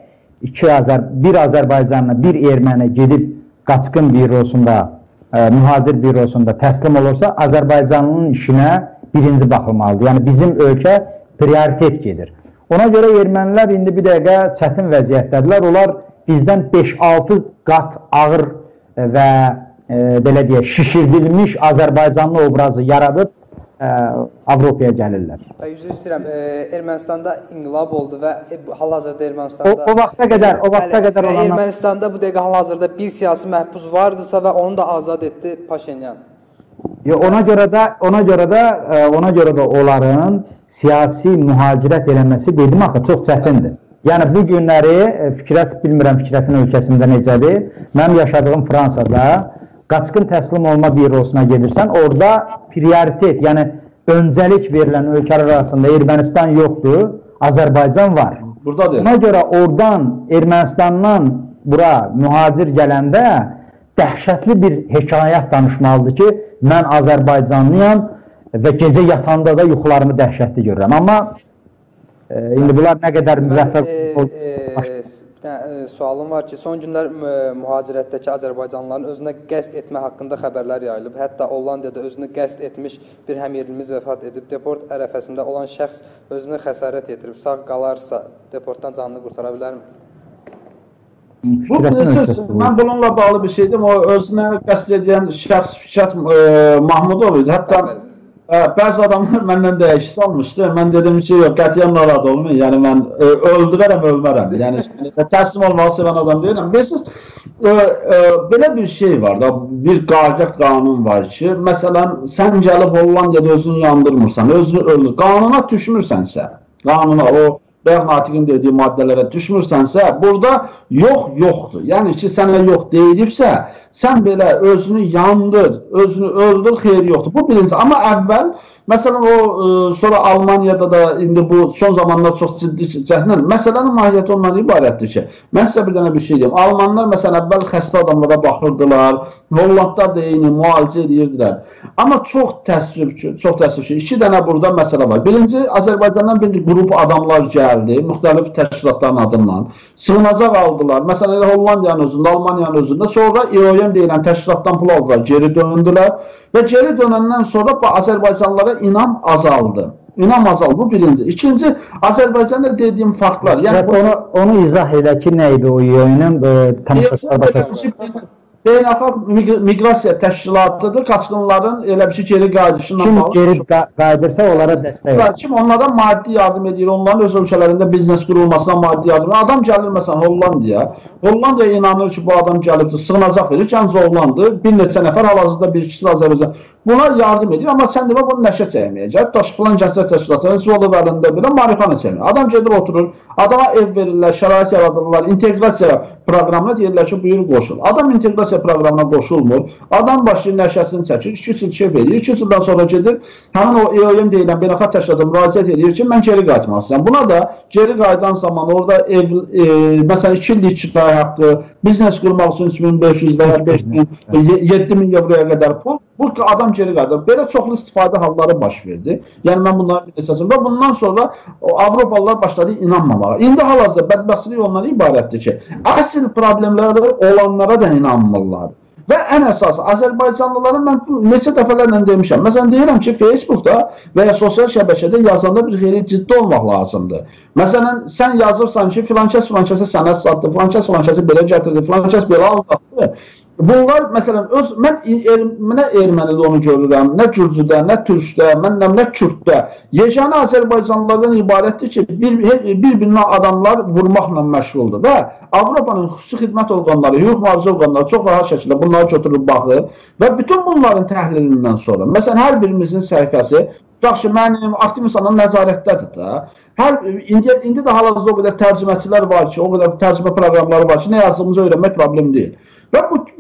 bir Azərbaycanlı, bir erməni gedib qaçqın bürosunda, mühacir bürosunda təslim olursa, Azərbaycanlının işinə birinci baxılmalıdır. Yəni bizim ölkə prioritet gedir. Ona görə ermənilər indi bir dəqiqə çətin vəziyyətdədirlər. Onlar bizdən 5-6 qat ağır və belə deyək, şişirdilmiş Azərbaycanlı obrazı yaradıb Avropaya gəlirlər. Üzr istəyirəm, Ermənistanda inqilab oldu və hal-hazırda Ermənistanda... O vaxta qədər olan... Ermənistanda bu dəqiqə hal-hazırda bir siyasi məhbus vardısa və onu da azad etdi Paşinyan. Ona görə də onların siyasi mühacirət eləməsi dedim axı çox çətindir. Yəni bu günləri bilmirəm Fikrətin ölkəsində necədir. Mənim yaşadığım Fransada qaçqın təslim olma bürosuna gedirsən, orada prioritet, yəni öncəlik verilən ölkələr arasında Ermənistan yoxdur, Azərbaycan var. Ona görə oradan Ermənistandan bura mühacir gələndə dəhşətli bir hekayət danışmalıdır ki, mən Azərbaycanlıyam və gecə yatanda da yuxularımı dəhşətli görürəm. Amma indi bunlar nə qədər müvəffəq... Sualım var ki, son günlər mühacirətdəki Azərbaycanlıların özünə qəsd etmə haqqında xəbərlər yayılıb. Hətta Hollandiyada özünü qəsd etmiş bir həmyerlimiz vəfat edib. Deport ərəfəsində olan şəxs özünü xəsarət yetirib. Sağ qalarsa deportdan canını qurtara bilərmi? Mən bununla bağlı bir şeydim. O özünə qəsd edən şəxs Fikret Mahmudov idi. Hətta bəzi adamlar məndən dəyişisi olmuşdu. Mən dedim ki, yox, qətiyyən narahat olmayın. Yəni, mən öldürərəm, ölmərəm. Yəni, təslim olmağı sevən adam deyiləm. Belə bir şey var da, bir qarcaq qanun var ki, məsələn, sən gəlib Hollandiyada özünü yandırmırsan, özünü öldür. Qanuna düşmürsənsə, qanuna, o Bəyan Natiqin dediyi maddələrə düşmürsənsə, burada yoxdur. Yəni ki, sənə yox deyilibsə, sən belə özünü yandır, özünü öldür, xeyri yoxdur. Bu birinci. Amma əvvəl, məsələn, sonra Almaniyada da indi bu son zamanlar çox ciddi cəhdindən, məsələnin mahiyyəti ondan ibarətdir ki, mən sizə bir dənə bir şey deyim. Almanlar, məsələn, əvvəl xəstə adamlara baxırdılar, Hollandlar da eyni müalicə edirdilər. Amma çox təəssüf ki, iki dənə burada məsələ var. Birinci, Azərbaycandan bir qrup adamlar gəldi, müxtəlif təşkilatların adından, sığınacaq aldılar. Məsələn, Hollandiyanın özündə, Almaniyanın özündə, sonra EOM deyilən təşkilatdan pul aldılar, geri döndülər və geri dönəndən sonra bu Azərbaycanlılara inam azaldı. İnam azaldı, bu birinci. İkinci, Azərbaycanda dediyim faktlar. Onu izah edə ki, nə idi o EOM-nin tamaşaçılar başa çıxır? Beynəlxalq miqrasiya təşkilatıdır, qaçqınların elə bir şey geri qayıdışından bağlı. Kim geri qayıdırsa onlara dəstək verir. Kim onlara maddi yardım edir, onların öz ölkələrində biznes qurulmasına maddi yardım edir. Adam gəlir məsələn Hollandiya, Hollandiyaya inanır ki, bu adam gəlibdir, sığınacaq verir, gənc oğlandır, bir neçə nəfər, hal-hazırda bir ikisi Azərbaycan. Buna yardım edir, amma sən demə bunu nəşə çəkməyəcək. Daşıqılan gənclər təşkilatı, Zolov əlində belə marifana çəkməyəcək. Adam gedir, oturur, adama ev verirlər, şərait yaradırlar, inteqrasiya proqramına deyirlər ki, buyur qoşul. Adam inteqrasiya proqramına qoşulmur, adam başlayır nəşəsini çəkir, 2 il şey verir, 2 ildən sonra gedir, həmin o EOM deyilən beynəlxalq təşkilata müraciət edir ki, mən geri qayıtmaq istəyirəm. Buna da geri qayıdan zaman orada məsələn 2 illik kirayə haqqı, biznes qurmaq üçün 3500 və 5000, 7000 euroya qədər pul, bu adam geri qayıdır. Belə çoxlu istifadə halları baş verdi. Yəni mən bunların bir əsasım və bundan sonra Avropalılar başladı inanmamağa. İndi hal-hazırda bədbəxtlik ondan ibarətdir ki, əsl problemləri olanlara da inanmırlar. Və ən əsası, Azərbaycanlıların mən neçə dəfələrlə demişəm. Məsələn, deyirəm ki, Facebookda və ya sosial şəbəkədə yazanda bir xeyli ciddi olmaq lazımdır. Məsələn, sən yazırsan ki, filankəs sənə satdı, filankəs belə gətirdi, filankəs belə aldatdı. Bunlar, məsələn, mən nə ermənidə onu görürəm, nə Gürcüdə, nə Türkdə, nə Kürddə. Yeganə Azərbaycanlılardan ibarətdir ki, bir-birinə adamlar vurmaqla məşğuldur və Avropanın xüsusi xidmət orqanları, hüquq mühafizə orqanları çox rahat şəkildə bunları götürüb baxır və bütün bunların təhlilindən sonra, məsələn, hər birimizin səhifəsi, tutaq ki, mənim aktiv insanın nəzarətdədir da. İndi də hal-hazırda o qədər tərcüməçilər var ki, o qədər tərcümə proqramları var ki, nə yazdığımızı öyrənmək problem deyil. Və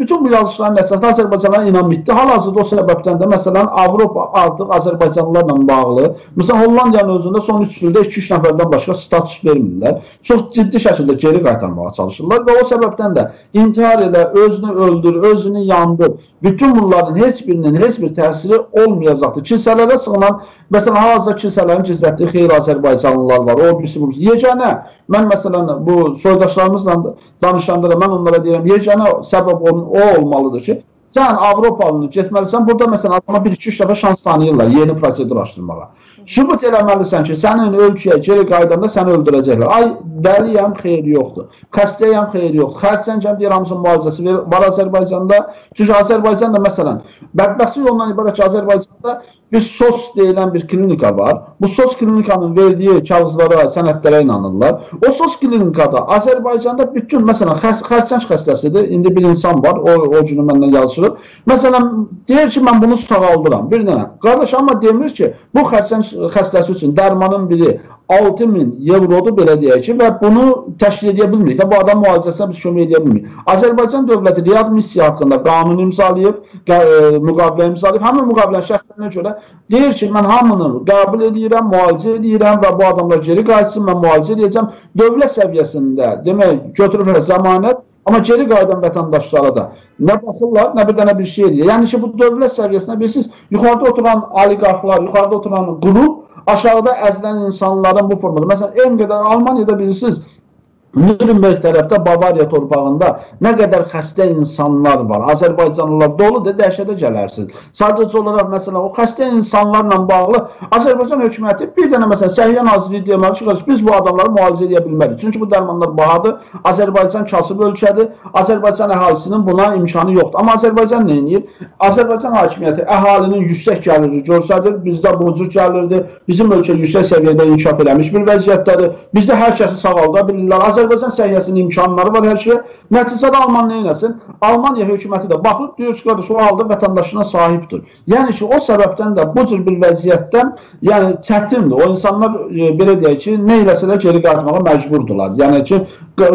bütün bu yazışların əsasında Azərbaycanlara inam bitdi. Hal-hazırda o səbəbdən də məsələn Avropa artıq Azərbaycanlılarla bağlı, məsələn Hollandiyanın özündə son 3 ildə 2-3 nəfərdən başqa status vermirlər. Çox ciddi şəkildə geri qaytarmağa çalışırlar və o səbəbdən də intihar elə, özünü öldür, özünü yandır. Bütün bunların heç birinin heç bir təsiri olmayacaqdır. Kilsələrə sığınan, məsələn hal-hazırda kilsələrin gizlətdiyi xeyli Azərbaycanlılar var. O birisi bu. Yeganə mən məsələn bu soydaşlarımızla danışanda da mən onlara deyirəm, yeganə səbəb o olmalıdır ki, sən Avropalını getməlisən, burada məsələn adama 1-2-3 dəfə şans tanıyırlar yeni prosedur açdırmağa. Sübut eləməlisən ki, sənin ölkəyə geri qaydanda səni öldürəcəklər. Ay, dəliyəm, xeyri yoxdur. Xəstəyəm, xeyri yoxdur. Xərçəngəm deyir, hamısının müalicəsi var Azərbaycanda. Çünki Azərbaycanda məsələn, bədbəxtçi yolundan ibarət ki, Azərbaycanda bir SOS deyilən bir klinika var. Bu SOS klinikanın verdiyi kağızlara, sənədlərə inanırlar. O SOS klinikada Azərbaycanda bütün, məsələn, xərçəng xəstəsidir. İndi bir insan var, o günü məndən yazışırıq. Məsələn, deyir ki, mən bunu sağaldıram. Bir dənə. Qardaş, amma demir ki, bu xərçəng xəstəsi üçün dərmanın biri 6.000 evrodur belə deyək ki və bunu təşkil edə bilmirik. Bu adam müalicəsinə biz kömək edə bilmirik. Azərbaycan dövləti Riyad missiya haqqında qanun imzalayıb, müqavilə imzalayıb. Həmin müqavilənin şərtlərinə görə deyir ki, mən hamını qəbul edirəm, müalicə edirəm və bu adamlar geri qayıtsın, mən müalicə edəcəm. Dövlət səviyyəsində, demək, götürürlər zəmanət, amma geri qayıdan vətəndaşlara da nə baxırlar, nə bir dənə bir şey edir. Yəni ki, bu dövlət səviyyəsində bilirsiniz, yuxarıda oturan oliqarxlar, yuxarıda oturan qrup, aşağıda əzilən insanların bu formada. Məsələn, en qədər Almaniyada bilirsiniz, Nürnberg tərəfdə, Bavariya torpağında nə qədər xəstə insanlar var, Azərbaycanlılar doludur, dəhşətə gələrsiniz. Sadəcə olaraq, məsələn, o xəstə insanlarla bağlı Azərbaycan hökuməti bir dənə, məsələn, Səhiyyə Nazirliyi deməli ki, biz bu adamları müalicə edə bilmərik. Çünki bu dərmanlar bahadır, Azərbaycan kasıb ölkədir, Azərbaycan əhalisinin buna imkanı yoxdur. Amma Azərbaycan nə edir? Azərbaycan hakimiyyəti əhalinin yüksək gəliri göstərir, bizdə bu cür gəlirdir, bizim ölkə yüksək səviyyədə inkişaf eləmiş bir vəziyyətdədir, bizdə hər kəsi sağalda bilirlər. Azərbaycan səhiyyəsinin imkanları var hər şeyə. Nəticədə Alman nə eləsin? Almaniya hökuməti də baxır, deyir ki, qardaş, o halda vətəndaşına sahibdir. Yəni ki, o səbəbdən də bu cür bir vəziyyətdən yəni çətindir. O insanlar belə deyək ki, nə eləsələr geri qayıtmağa məcburdurlar. Yəni ki,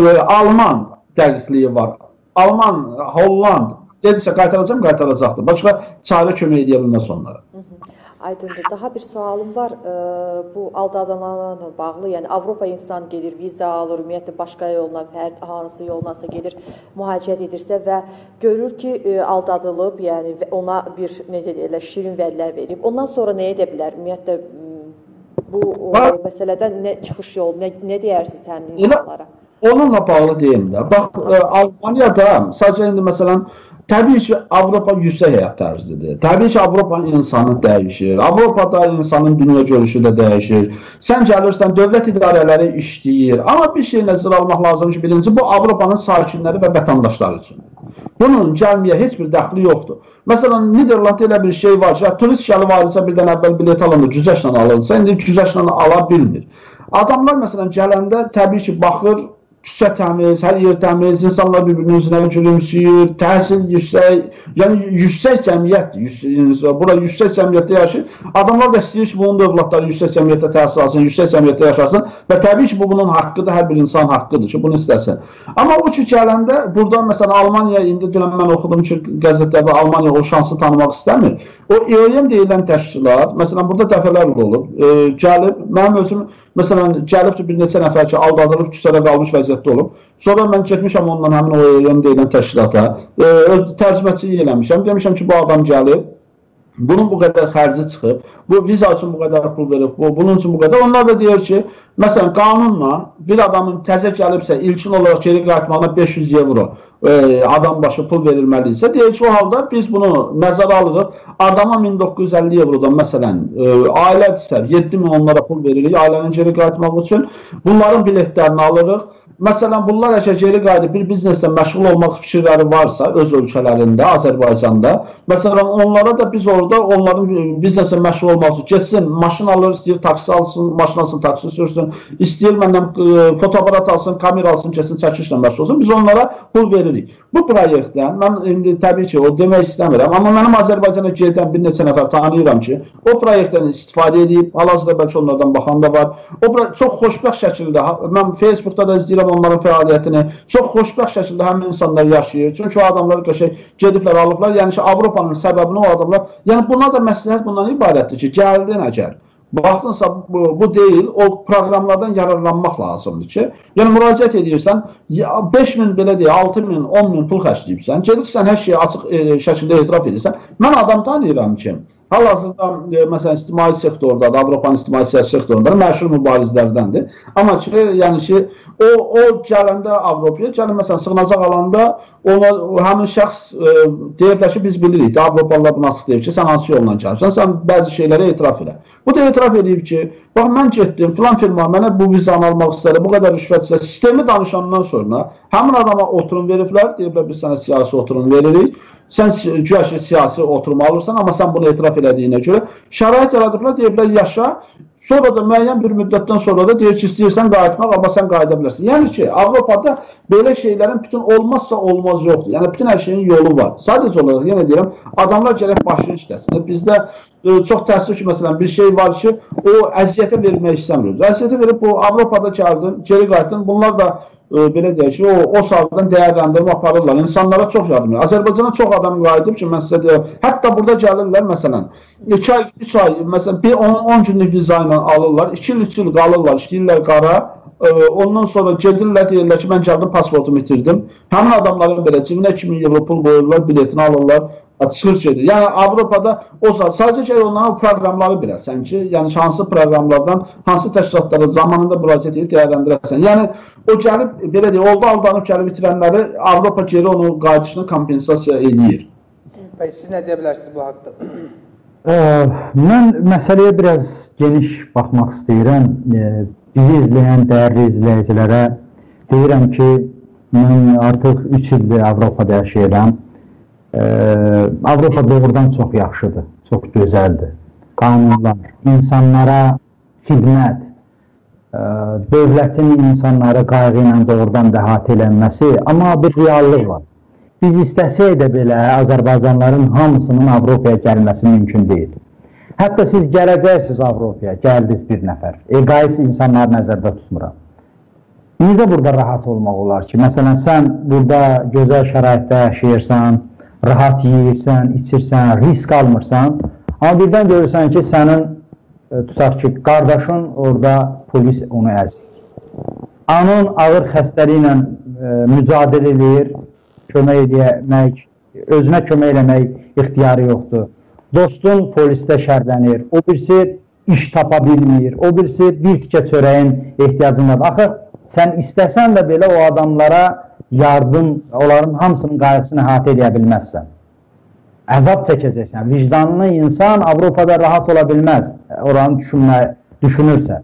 Alman dəqiqliyi var. Alman, Holland dedisə qaytaracaqdır. Başqa çarə kömək edə bilməz onlara. Aydındır. Daha bir sualım var. Bu aldadanalarla bağlı, yəni Avropa insan gedir, viza alır, ümumiyyətlə başqa yolla, fərd hansı yollansa gedir, mühacirət edirsə və görür ki, aldadılıb, yəni ona bir necə deyirlər, şirin vədlər verib. Ondan sonra nə edə bilər? Ümumiyyətlə bu məsələdən nə çıxış yolu, nə deyərsiniz həmin insanlara? Onunla bağlı deyim də. Bax, Almaniyada sadəcə indi məsələn təbii ki, Avropa yüksək həyat tərzidir. Təbii ki, Avropa insanı dəyişir. Avropada insanın dünya görüşü də dəyişir. Sən gəlirsən, dövlət idarələri işləyir. Amma bir şey nəzərə almaq lazım ki, birinci, bu Avropanın sakinləri və vətəndaşları üçün. Bunun gəlməyə heç bir dəxli yoxdur. Məsələn, Niderlandda elə bir şey var ki, turist gəlib ayrıca bir dənə əvvəl bilet alınır, güzəşlə alınsa, indi güzəşlə ala bilmir. Adamlar məsələn gələndə təbii ki, baxır, küçə təmiz, hər yer təmiz, insanlar bir-birinin üzrə gülümsüyür, təhsil yüksək, yəni yüksək cəmiyyətdir, bura yüksək cəmiyyətdə yaşayır. Adamlar da istəyir ki, bunun da övladları yüksək cəmiyyətdə təhsil alsın, yüksək cəmiyyətdə yaşasın və təbii ki, bu bunun haqqıdır, hər bir insan haqqıdır ki, bunu istəsin. Amma o ki, gələndə, buradan məsələn, Almaniya, indi dünən mən oxudum ki, qəzetlərdə Almaniya o şansı tanımaq istəmir. O EOM deyilən təşkilat, məsələn, burada dəfələrlə olub, gəlib, mənim özüm, məsələn, gəlibdir bir neçə nəfər ki, aldadılıb, küçədə qalmış vəziyyətdə olub. Sonra mən getmişəm ondan həmin o EOM deyilən təşkilata, tərcüməçilik eləmişəm, demişəm ki, bu adam gəlib, bunun bu qədər xərci çıxıb, bu viza üçün bu qədər pul verib, bunun üçün bu qədər. Onlar da deyir ki, məsələn, qanunla bir adamın təzə gəlibsə, ilkin olaraq geri qayıtmağına 500 evro adam başı pul verilməliysə, deyir ki, o halda biz bunu nəzərə alırıq, adama 1950 evrodan, məsələn, ailədirsə, 7000 onlara pul veririk, ailənin geri qayıtmaq üçün, bunların biletlərini alırıq. Məsələn, bunlar əgər geri qayıdıb bir bizneslə məşğul olmaq fikirləri varsa, öz ölkələrində, Azərbaycanda, məsələn, onlara da biz orada onların bizneslə məşğul olmaq üçün geçsin, maşın alır, istəyir taksi alsın, maşın alsın, taksi sürsün, istəyir məndən fotoaparat alsın, kamera alsın, geçsin, çəkişlə məşğul olsun, biz onlara pul veririk. Bu proyektdən, mən indi təbii ki, o demək istəmirəm, amma mənim Azərbaycana gedən bir neçə nəfər tanıyıram ki, o proyektdən istifadə edib, hal-hazırda bəlkə onlardan baxan da var, o çox xoşbəxt şəkildə, mən Facebookda da izləyirəm, ediblər onların fəaliyyətini. Çox xoşbəxt şəkildə həmin insanlar yaşayır. Çünki o adamlar qəşəng gediblər, alıblar. Yəni ki, Avropanın səbəbini o adamlar... Yəni buna da məsləhət bundan ibarətdir ki, gəldin əgər. Baxdınsa bu deyil, o proqramlardan yararlanmaq lazımdır ki, yəni müraciət edirsən, 5.000 belə deyil, 6.000, 10.000 pul xərcləyibsən, gedirsən hər şeyi açıq şəkildə etiraf edirsən. Mən adam tanıyıram ki, hal-hazırda məsələn ictimai sektorda, Avropanın ictimai sektorunda məşhur mübarizlərdəndir. Amma ki, yəni ki, o gələndə Avropaya, gəlin məsələn sığınacaq alanda ona həmin şəxs deyiblər ki, biz bilirik də, Avropalılar buna açıq deyir ki, sən hansı yolla gəlirsən, sən bəzi şeylərə etiraf elə. Bu da etiraf edib ki, bax mən getdim, filan firma mənə bu vizanı almaq istədi, bu qədər rüşvət istədi. Sistemi danışandan sonra həmin adama oturum veriblər, deyiblər biz sənə siyasi oturum veririk. Sən güya ki, siyasi oturum alırsan, amma sən bunu etiraf elədiyinə görə şərait yaradıblar, deyiblər yaşa. Sonra da müəyyən bir müddətdən sonra da deyir ki, istəyirsən qayıtmaq, amma sən qayıda bilərsən. Yəni ki, Avropada belə şeylərin bütün olmazsa olmaz yoxdur. Yəni bütün hər şeyin yolu var. Sadəcə olaraq, yenə deyirəm, adamlar gərək başını işləsin. Bizdə çox təəssüf ki, məsələn, bir şey var ki, o əziyyətə vermək istəmiyoruz. Əziyyətə verib bu Avropada gəldin, geri qayıtdın, bunlar da belə deyək ki, o saatdan dəyərləndirmə aparırlar. İnsanlara çox yardım edir. Azərbaycana çox adam qayıdıb ki, mən sizə deyirəm, hətta burada gəlirlər, məsələn, 2 ay, 3 ay, məsələn, 10 günlük viza ilə alırlar, 2 il, 3 il qalırlar, işləyirlər qara, ondan sonra gedirlər, deyirlər ki, mən gəldim, pasportumu itirdim. Həmin adamların belə cibinə 2000 euro pul qoyurlar, biletini alırlar, çıxır gedir. Yəni Avropada o saat, sadəcə ki, onların proqramları biləsən ki, yəni hansı proqramlardan, hansı təşkilatlara zamanında müraciət edib dəyərləndirəsən. Yəni o gəlib, belə deyək, oldu aldanıb gəlib itirənləri Avropa geri onun qayıdışını kompensasiya edir. Bəy, siz nə deyə bilərsiniz bu haqda? Mən məsələyə biraz geniş baxmaq istəyirəm. Bizi izləyən dəyərli izləyicilərə deyirəm ki, mən artıq 3 ildir Avropada yaşayıram. Avropa doğrudan çox yaxşıdır, çox gözəldir. Qanunlar, insanlara xidmət, dövlətin insanları qayğı ilə doğrudan əhatə edilməsi, amma bir reallıq var. Biz istəsək də belə Azərbaycanların hamısının Avropaya gəlməsi mümkün deyil. Hətta siz gələcəksiniz Avropaya, gəldiniz bir nəfər. Eqoist insanları nəzərdə tutmuram. Necə burada rahat olmaq olar ki? Məsələn, sən burada gözəl şəraitdə yaşayırsan, rahat yeyirsən, içirsən, risk almırsan, amma birdən görürsən ki, sənin tutaq ki, qardaşın orada polis onu əzir. Anın ağır xəstəliklə mücadilə edir, kömək edəmək, özünə kömək eləmək ixtiyarı yoxdur. Dostun polisdə şərlənir, o birisi iş tapa bilmir, o birisi bir tikə çörəyin ehtiyacındadır. Axı, sən istəsən də belə o adamlara yardım, onların hamısının qayğısını əhatə edə bilməzsən. Əzab çəkəcəksən. Vicdanlı insan Avropada rahat ola bilməz, oranı düşünürsə.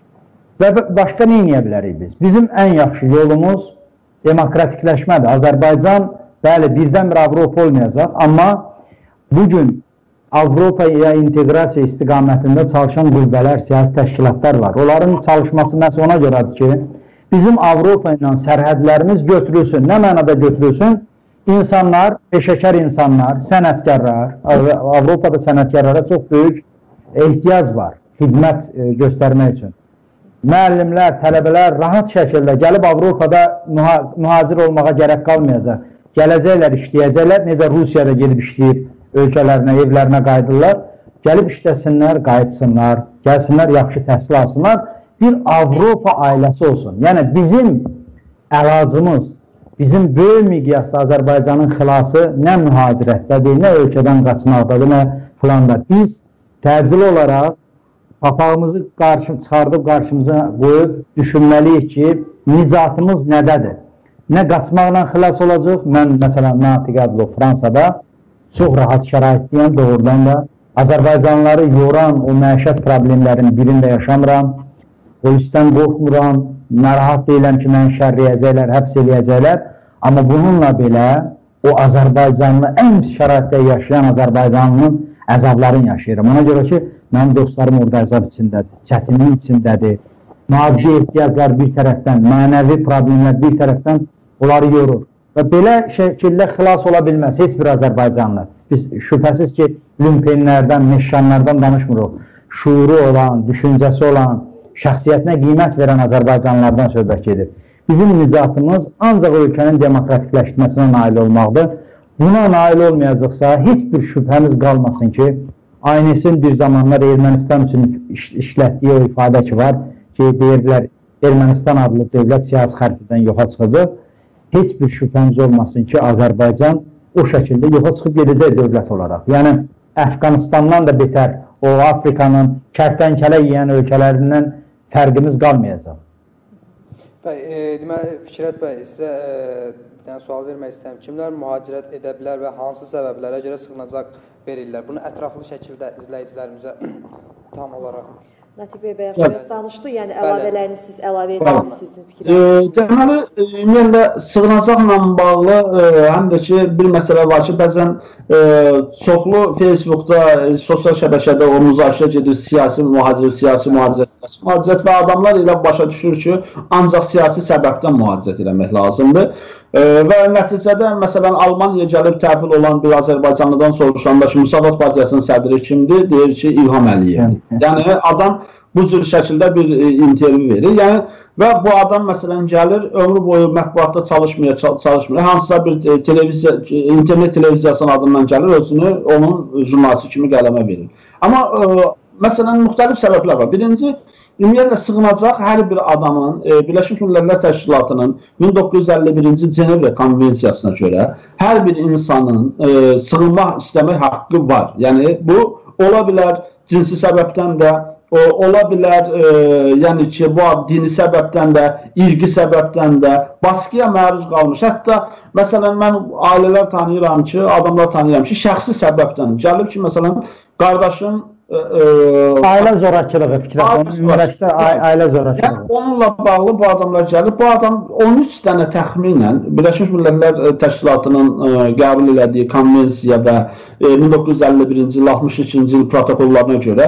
Və başqa nə edə bilərik biz? Bizim ən yaxşı yolumuz demokratikləşmədir. Azərbaycan, bəli, birdən-bir Avropa olmayacaq, amma bugün Avropaya inteqrasiya istiqamətində çalışan qüvvələr, siyasi təşkilatlar var. Onların çalışması məhz ona görədir ki, bizim Avropa ilə sərhədlərimiz götürülsün. Nə mənada götürülsün? İnsanlar, peşəkar insanlar, sənətkarlar, Avropada sənətkarlara çox böyük ehtiyac var xidmət göstərmək üçün. Müəllimlər, tələbələr rahat şəkildə gəlib Avropada mühacir olmağa gərək qalmayacaq. Gələcəklər, işləyəcəklər, necə Rusiyada gedib işləyib ölkələrinə, evlərinə qayıdırlar. Gəlib işləsinlər, qayıtsınlar, gəlsinlər, yaxşı təhsil alsınlar. Bir Avropa ailəsi olsun. Yəni bizim əlacımız, bizim böyük miqyasda Azərbaycanın xilası nə mühacirətdədir, nə ölkədən qaçmaqdadır, nə filanlar. Biz təcili olaraq papağımızı çıxardıb qarşımıza qoyub düşünməliyik ki, nicatımız nədədir? Nə qaçmaqla xilas olacaq? Mən, məsələn, Natiq adlı Fransada çox rahat şəraitliyəm, doğrudan da Azərbaycanlıları yoran o məişət problemlərinin birində yaşamıram. Polisdən qorxmuram, narahat deyiləm ki, mən şərləyəcəklər, həbs eləyəcəklər. Amma bununla belə o Azərbaycanlı, ən şəraitdə yaşayan Azərbaycanlının əzablarını yaşayıram. Ona görə ki, mənim dostlarım orada əzab içindədir, çətinlik içindədir. Maddi ehtiyaclar bir tərəfdən, mənəvi problemlər bir tərəfdən onları yorur. Və belə şəkildə xilas ola bilməz heç bir Azərbaycanlı. Biz şübhəsiz ki, lümpenlərdən, meşşanlardan danışmırıq. Şuuru olan, düşüncəsi olan, şəxsiyyətinə qiymət verən Azərbaycanlılardan söhbət gedir. bizim nicatımız ancaq ölkənin demokratikləşməsinə nail olmaqdır. Buna nail olmayacaqsa, heç bir şübhəmiz qalmasın ki, ANS-in bir zamanlar Ermənistan üçün işlətdiyi o ifadə ki var ki, deyirlər, Ermənistan adlı dövlət siyasi xəritədən yoxa çıxacaq. Heç bir şübhəmiz olmasın ki, Azərbaycan o şəkildə yoxa çıxıb gedəcək dövlət olaraq. Yəni, Əfqanistandan da betər, o Afrikanın kərtənkələ yiyən ölkələrindən fərqimiz qalmayacaq. Bəy, deməli, Fikrət bəy, sizə bir sual vermək istəyirəm. Kimlər mühacirət edə bilər və hansı səbəblərə görə sığınacaq verirlər? Bunu ətraflı şəkildə izləyicilərimizə tam olaraq... Natiq bəy, bayaq danışdı, yəni əlavələrini siz əlavə ediniz sizin fikriniz. Deməli, ümumiyyətlə sığınacaqla bağlı həm də ki, bir məsələ var ki, bəzən çoxlu Facebookda, sosial şəbəkədə o müzakirə gedir, siyasi mühacirət və adamlar elə başa düşür ki, ancaq siyasi səbəbdən mühacirət eləmək lazımdır. Və nəticədə, məsələn, Almaniyaya gəlib təhvil olan bir Azərbaycanlıdan soruşanda ki, Müsavat Partiyasının sədri kimdir? Deyir ki, İlham Əliyev. Yəni, adam bu cür şəkildə bir intervyu verir. Yəni, və bu adam, məsələn, gəlir, ömrü boyu mətbuatda çalışmır, hansısa bir internet televiziyasının adından gəlir, özünü onun jurnalisti kimi qələmə verir. Amma, məsələn, müxtəlif səbəblər var. Birinci, ümumiyyətlə sığınacaq hər bir adamın Birləşmiş Millətlər Təşkilatının 1951-ci Cenevre Konvensiyasına görə hər bir insanın sığınmaq istəmək haqqı var. Yəni, bu ola bilər cinsi səbəbdən də, ola bilər yəni ki, bu dini səbəbdən də, irqi səbəbdən də baskıya məruz qalmış. Hətta, məsələn, mən ailələr tanıyıram ki, adamlar tanıyıram ki, şəxsi səbəbdən gəlib ki, məsələn, qardaşım ailə zorakılığı Fikrət, ümumiyyətlə ailə zorakılığı. Onunla bağlı bu adamlar gəlir. Bu adam 13 dənə təxminən Birləşmiş Millətlər Təşkilatının qəbul elədiyi konvensiya və 1951-ci il, 62-ci il protokollarına görə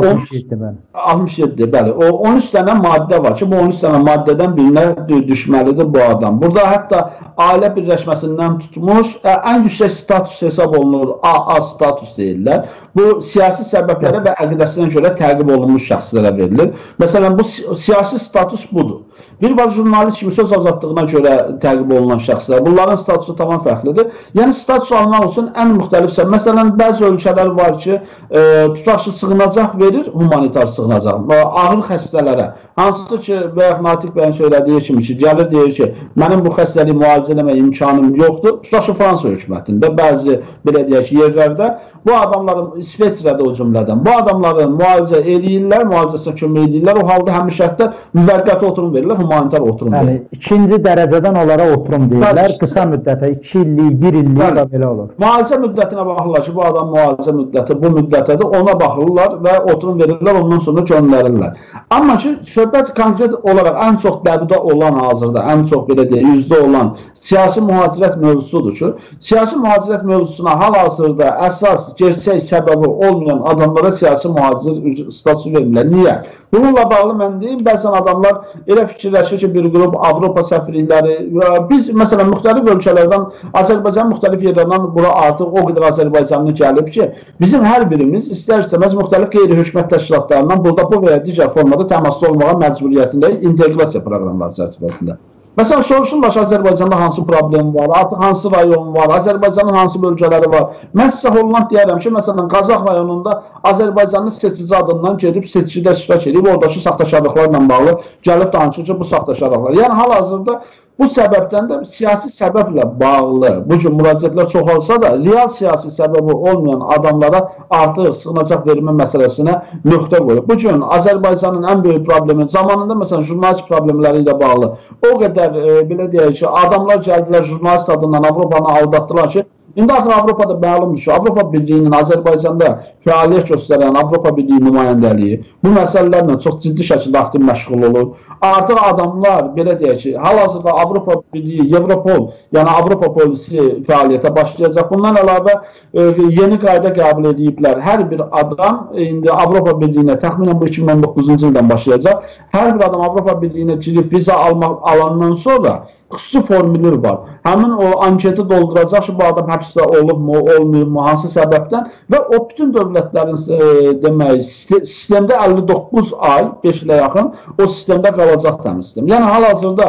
67, bəli. O 13 dənə maddə var ki, bu 13 dənə maddədən birinə düşməlidir bu adam. Burada hətta ailə birləşməsindən tutmuş, ən yüksək status hesab olunur, AA status deyirlər. Bu siyasi səbəblərə və əqidəsinə görə təqib olunmuş şəxslərə verilir. Məsələn, bu siyasi status budur. Bir var jurnalist kimi söz azadlığına görə təqib olunan şəxslər. Bunların statusu tamam fərqlidir. Yəni, status almaq üçün ən müxtəlif səbəb. Məsələn, bəzi ölkələr var ki, tutaq ki, sığınacaq verir, humanitar sığınacaq, ağır xəstələrə. Hansı ki, bayaq Natiq bəyin söylediyi kimi ki, gəlir deyir ki, mənim bu xəstəliyi müalicə eləmək imkanım yoxdur. Tutaq ki, Fransa hökumətində, bəzi belə deyək ki, yerlərdə bu adamların, İsveçrədə o cümlədən, bu adamların müalicə eləyirlər, müalicəsinə kömək eləyirlər, o halda həmin şərtdə müvəqqəti oturum verirlər, humanitar oturum verirlər. Yəni, ikinci dərəcədən onlara oturum deyirlər, qısa müddətə, 2 illik, 1 illik da belə olur. Müalicə müddətinə baxırlar ki, bu adam müalicə müddəti, bu müddətədir, ona baxırlar və oturum verirlər, ondan sonra göndərirlər. Amma ki, söhbət konkret olaraq ən çox dəbdə olan hazırda, ən çox belə deyək, yüzdə olan siyasi mühacirət mövzusudur ki, siyasi mühacirət mövzusuna hal-hazırda əsas, gerçək səbəbi olmayan adamlara siyasi mühacir statusu verirlər. Niyə? Bununla bağlı mən deyim, bəzən adamlar elə fikirləşir ki, bir qrup Avropa səfirlikləri, biz, məsələn, müxtəlif ölkələrdən, Azərbaycan müxtəlif yerlərdən bura artıq o qədər Azərbaycanlı gəlib ki, bizim hər birimiz istər-istəməz müxtəlif qeyri-hökumət təşkilatlarından burada bu və ya digər formada təmasda olmağa məcburiyyətində inteqrasiya proqramları çərçivəsində. Məsələn, soruşurlar ki, Azərbaycanda hansı problem var, artıq hansı rayon var, Azərbaycanın hansı bölgələri var. Mən sizə Holland deyərəm ki, məsələn, Qazax rayonunda Azərbaycanlı seçici adından gedib seçicidə iştirak edib, oradakı saxtaşarlıqlarla bağlı gəlib danışır ki, bu saxtaşarlıqlar. Yəni, hal-hazırda bu səbəbdən də siyasi səbəblə bağlı bu cür müraciətlər çoxalsa da, real siyasi səbəbi olmayan adamlara artıq sığınacaq vermə məsələsinə nöqtə qoyub. Bu gün Azərbaycanın ən böyük problemi, zamanında məsələn jurnalist problemləri ilə bağlı o qədər, belə deyək ki, adamlar gəldilər jurnalist adından Avropanı aldatdılar ki, İndi artıq Avropada məlumdur ki, Avropa Birliyinin Azərbaycanda fəaliyyət göstərən Avropa Birliyi nümayəndəliyi bu məsələlərlə çox ciddi şəkildə aktiv məşğul olur. Artıq adamlar, belə deyək ki, hal-hazırda Avropa Birliyi, Evropol, yəni Avropa polisi fəaliyyətə başlayacaq. Bundan əlavə yeni qayda qəbul ediblər. Hər bir adam indi Avropa Birliyinə təxminən bu 2019-cu ildən başlayacaq. Hər bir adam Avropa Birliyinə girib viza alandan sonra xüsusi formülür var. Həmin o anketi dolduracaq ki, bu adam həbsdə olubmu, olmayıbmı, hansı səbəbdən və o bütün dövlətlərin demək, sistemdə 59 ay, 5 ilə yaxın o sistemdə qalacaq təmin sistem. Yəni, hal-hazırda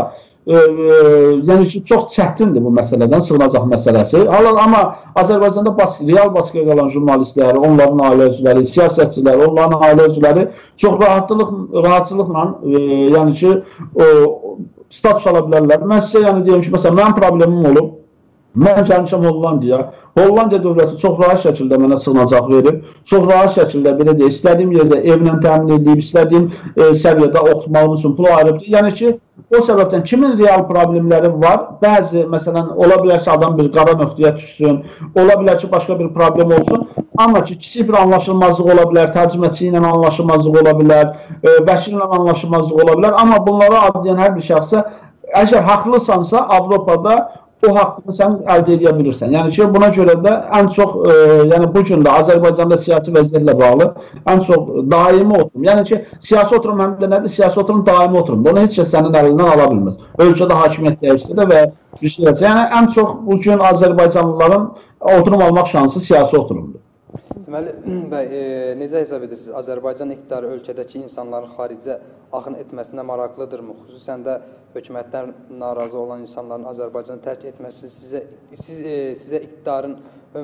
yəni ki, çox çətindir bu məsələdən, sığınacaq məsələsi. Amma Azərbaycanda real baskıya qalan jurnalistlər, onların ailə üzvləri, siyasətçilər, onların ailə üzvləri çox rahatçılıqla yəni ki, status ala bilərlər. Mən sizə yəni deyim ki, məsələn, mənim problemim olub. Mən gəlmişəm Hollandiyaya. Hollandiya dövləti çox rahat şəkildə mənə sığınacaq verib. Çox rahat şəkildə, belə deyək, istədiyim yerdə evlə təmin edib, istədiyim səviyyədə oxutmağım üçün pul ayırıbdır. Yəni ki, o səbəbdən kimin real problemləri var? Bəzi, məsələn, ola bilər ki, adam bir qara nöqtəyə düşsün, ola bilər ki, başqa bir problem olsun. Amma ki, kiçik bir anlaşılmazlıq ola bilər, tərcüməçi ilə anlaşılmazlıq ola bilər, vəkillə anlaşılmazlıq ola bilər. Amma bunlara adlayan hər bir şəxsə, əgər haqlısansa, Avropada o haqqını sən əldə edə bilirsən. Yəni ki, buna görə də ən çox, yəni bu gün də Azərbaycanda siyasi vəziyyətlə bağlı ən çox daimi oturum. Yəni ki, siyasi oturum həm də nədir? Siyasi oturum daimi oturum. Bunu heç kəs sənin əlindən ala bilməz. Ölkədə hakimiyyət dəyişsə də və bir şey dəyişsə. Yəni, ən çox bu gün Azərbaycanlıların oturum almaq şansı siyasi oturumdur. Deməli, bəy, necə hesab edirsiniz? Azərbaycan iqtidarı ölkədəki insanların xaricə axın etməsinə maraqlıdırmı? Xüsusən də hökumətdən narazı olan insanların Azərbaycanı tərk etməsi sizcə iqtidarın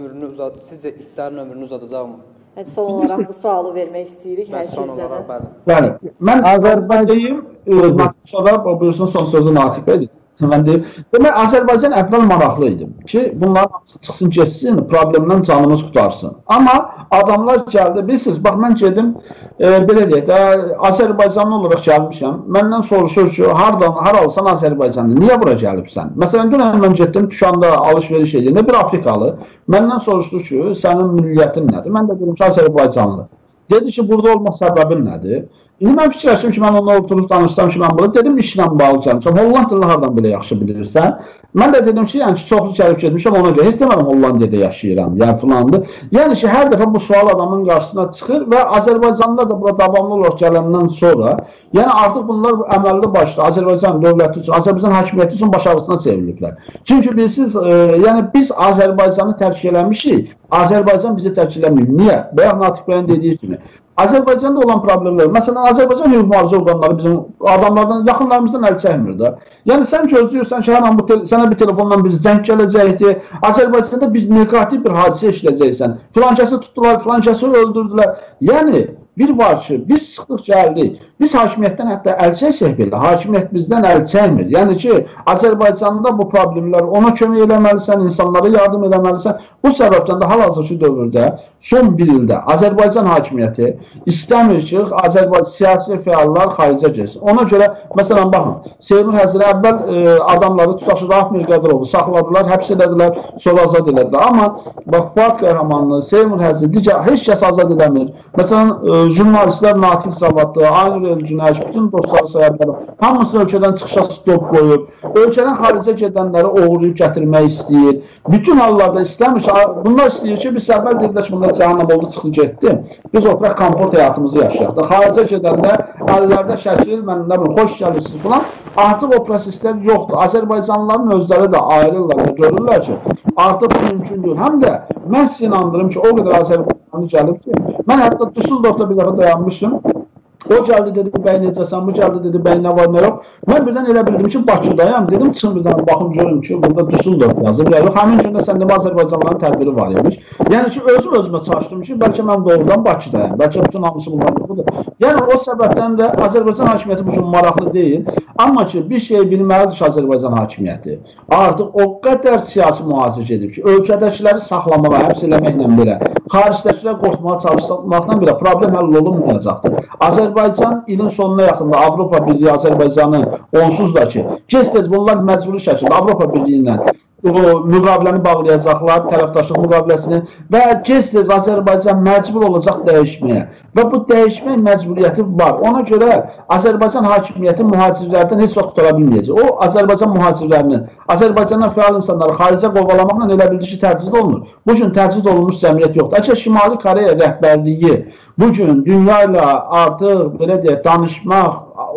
ömrünü uzadacaqmı? Yəni, son olaraq bu sualı vermək istəyirik. Son olaraq, bəli. Bəli, mən Azərbaycanlıyım, sonra buyursun son sözü Natiq edir. Demək, Azərbaycan əvvəl maraqlı idi ki, bunların hamısı çıxsın, geçsin, problemdən canımız qutarsın. Amma adamlar gəldi, bilirsiniz, bax, mən gedim, belə deyək, Azərbaycanlı olaraq gəlmişəm, məndən soruşur ki, hara olsan Azərbaycanlı, niyə bura gəlibsən? Məsələn, dünən mən getdim, dükanda alış-veriş ediyində bir Afrikalı, məndən soruşdu ki, sənin milliyyətin nədir? Mən də dedim ki, Azərbaycanlı. Dedi ki, burada olmaq səbəbin nədir? İndi mən fikirləşdim ki, mən onunla oturub danışsam ki, mən burada dedim, işlə bağlı gəlmişəm. Hollandiyalı hardan belə yaxşı bilirsən? Mən də dedim ki, yəni ki, çoxlu gəlib getmişəm, ona görə heç demədim Hollandiyada yaşayıram, yəni filandır. Yəni ki, hər dəfə bu sual adamın qarşısına çıxır və Azərbaycanlılar da bura davamlı olaraq gələndən sonra, yəni artıq bunlar əməlli başlı Azərbaycan dövləti üçün, Azərbaycan hakimiyyəti üçün baş ağrısına çevriliblər. Çünki bilirsiniz, yəni biz Azərbaycanı tərk eləmişik, Azərbaycan bizi tərk eləməyib. Niyə? Bayaq Natiq bəyin dediyi kimi. Azərbaycanda olan problemlər, məsələn, Azərbaycan hüquq mühafizə orqanları bizim adamlardan, yaxınlarımızdan əl çəkmir də. Yəni, sən gözləyirsən ki, hər an sənə bir telefondan bir zəng gələcəkdir, Azərbaycanda bir negativ bir hadisə işləyəcəksən, filankəsi tutdular, filankəsi öldürdülər. Yəni, bir var ki, biz çıxdıq gəldik, biz hakimiyyətdən hətta əl çəksək belə, hakimiyyət bizdən əl çəkmir. Yəni ki, Azərbaycanda bu problemlər, ona kömək eləməlisən, insanlara yardım eləməlisən. Bu səbəbdən də hal-hazırki dövrdə, son bir ildə Azərbaycan hakimiyyəti istəmir ki, siyasi fəallar xaricə getsin. Ona görə, məsələn, baxın, Seymur Həzri əvvəl adamları tutaşı Rahmir Qədirovu saxladılar, həbs elədilər, sonra azad elədilər. Amma, bax, Fuad Qəhrəmanlı, Seymur Həzri, digər heç kəs azad eləmir. Məsələn, jurnalistlər Natiq Savadlı, Aynur Elcünəş, bütün dostları sayarlar, hamısını ölkədən çıxışa stop qoyub, ölkədən xaricə gedənləri oğurlayıb gətirmək istəyir. Bütün hallarda istəmir ki, bunlar istəyir ki, biz əvvəl dedilər ki, bunlar cəhənnəm oldu, çıxdı getdi. Biz oturaq komfort həyatımızı yaşayaq da. Xaricə gedəndə əllərdə şəkil, mən nə bilim, xoş gəlirsiniz falan. Artıq o proseslər yoxdur. Azərbaycanlıların özləri də ayrılırlar və görürlər ki, artıq bu mümkün deyil. Həm də mən sizi inandırım ki, o qədər Azərbaycanlı gəlib ki, mən hətta Düsseldorfda bir dəfə dayanmışım. O gəldi, dedi, bəy necəsən, bu gəldi, dedi, bəy nə var, nə yox. Mən birdən elə bildim ki, Bakıdayam. Dedim, çıxın birdən, baxım, görüm ki, burada Düsseldorf yazıb. Yəni, həmin gündə səndə Azərbaycanlıların tədbiri var imiş. Yəni ki, özümə çalışdım ki, bəlkə mən doğrudan Bakıdayam. Bəlkə bütün hamısı bunlar budur. Yəni, o səbəbdən də Azərbaycan hakimiyyəti bu gün maraqlı deyil. Amma ki, bir şey bilməlidir ki, Azərbaycan hakimiyyəti artıq o qədər siyasi mühafizə edib ki, ölkədəkiləri saxlamağa, həbs eləməklə belə, xaricdəkiləri qorxmağa çalışmaqla belə problem həll olunmayacaqdır. Azərbaycan ilin sonuna yaxında Avropa Birliyi Azərbaycanı onsuz da ki, gec-tez bunlar məcburi şəkildə Avropa Birliyi ilə müqaviləni bağlayacaqlar, tərəfdaşlıq müqaviləsini və gec-tez Azərbaycan məcbur olacaq dəyişməyə və bu dəyişmək məcburiyyəti var. Ona görə Azərbaycan hakimiyyəti mühacirlərdən heç vaxt qutara bilməyəcək. O, Azərbaycan mühacirlərini, Azərbaycandan fəal insanları xaricə qovalamaqla elə bildi ki, təcrid olunur. Bu gün təcrid olunmuş cəmiyyət yoxdur. Əgər Şimali Koreya rəhbərliyi bu gün dünya ilə artıq belə deyək, danışmaq,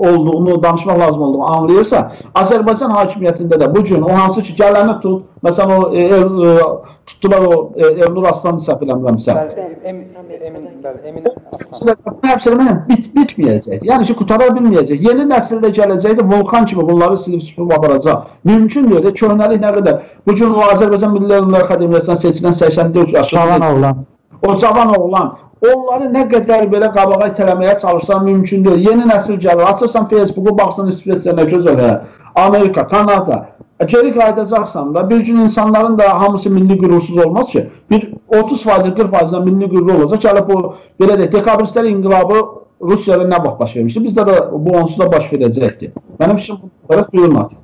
olduğunu, danışmaq lazım olduğunu anlayırsa, Azərbaycan hakimiyyətində də bu gün o hansı ki, gələni tut, məsələn, o tutdular o Elnur Aslan səhv eləmirəmsə. Emin Aslan. Həbsələmə bitməyəcək. Yəni ki, qutara bilməyəcək. Yeni nəsildə gələcəkdə volkan kimi bunları silib süpürüb aparacaq. Mümkün deyil. Köhnəlik nə qədər. Bu gün o Azərbaycan Milli Elmlər Akademiyasından seçilən 84 yaşlı o cavan oğlan onları nə qədər belə qabağa itələməyə çalışsan mümkün deyil. Yeni nəsil gəlir. Açırsan Facebook'u, baxsan İsveçrə, gözələ, Amerika, Kanada. Geri qayıdacaqsan da bir gün insanların da hamısı milli qürursuz olmaz ki. Bir 30%, 40%'dan milli qürur olacaq. Gəlib o belə deyək, dekabristlər inqilabı Rusiyada nə vaxt baş vermişdi? Bizdə də bu onsuz da baş verəcəkdir. Mənim fikrim bu tərəf duyulmadı.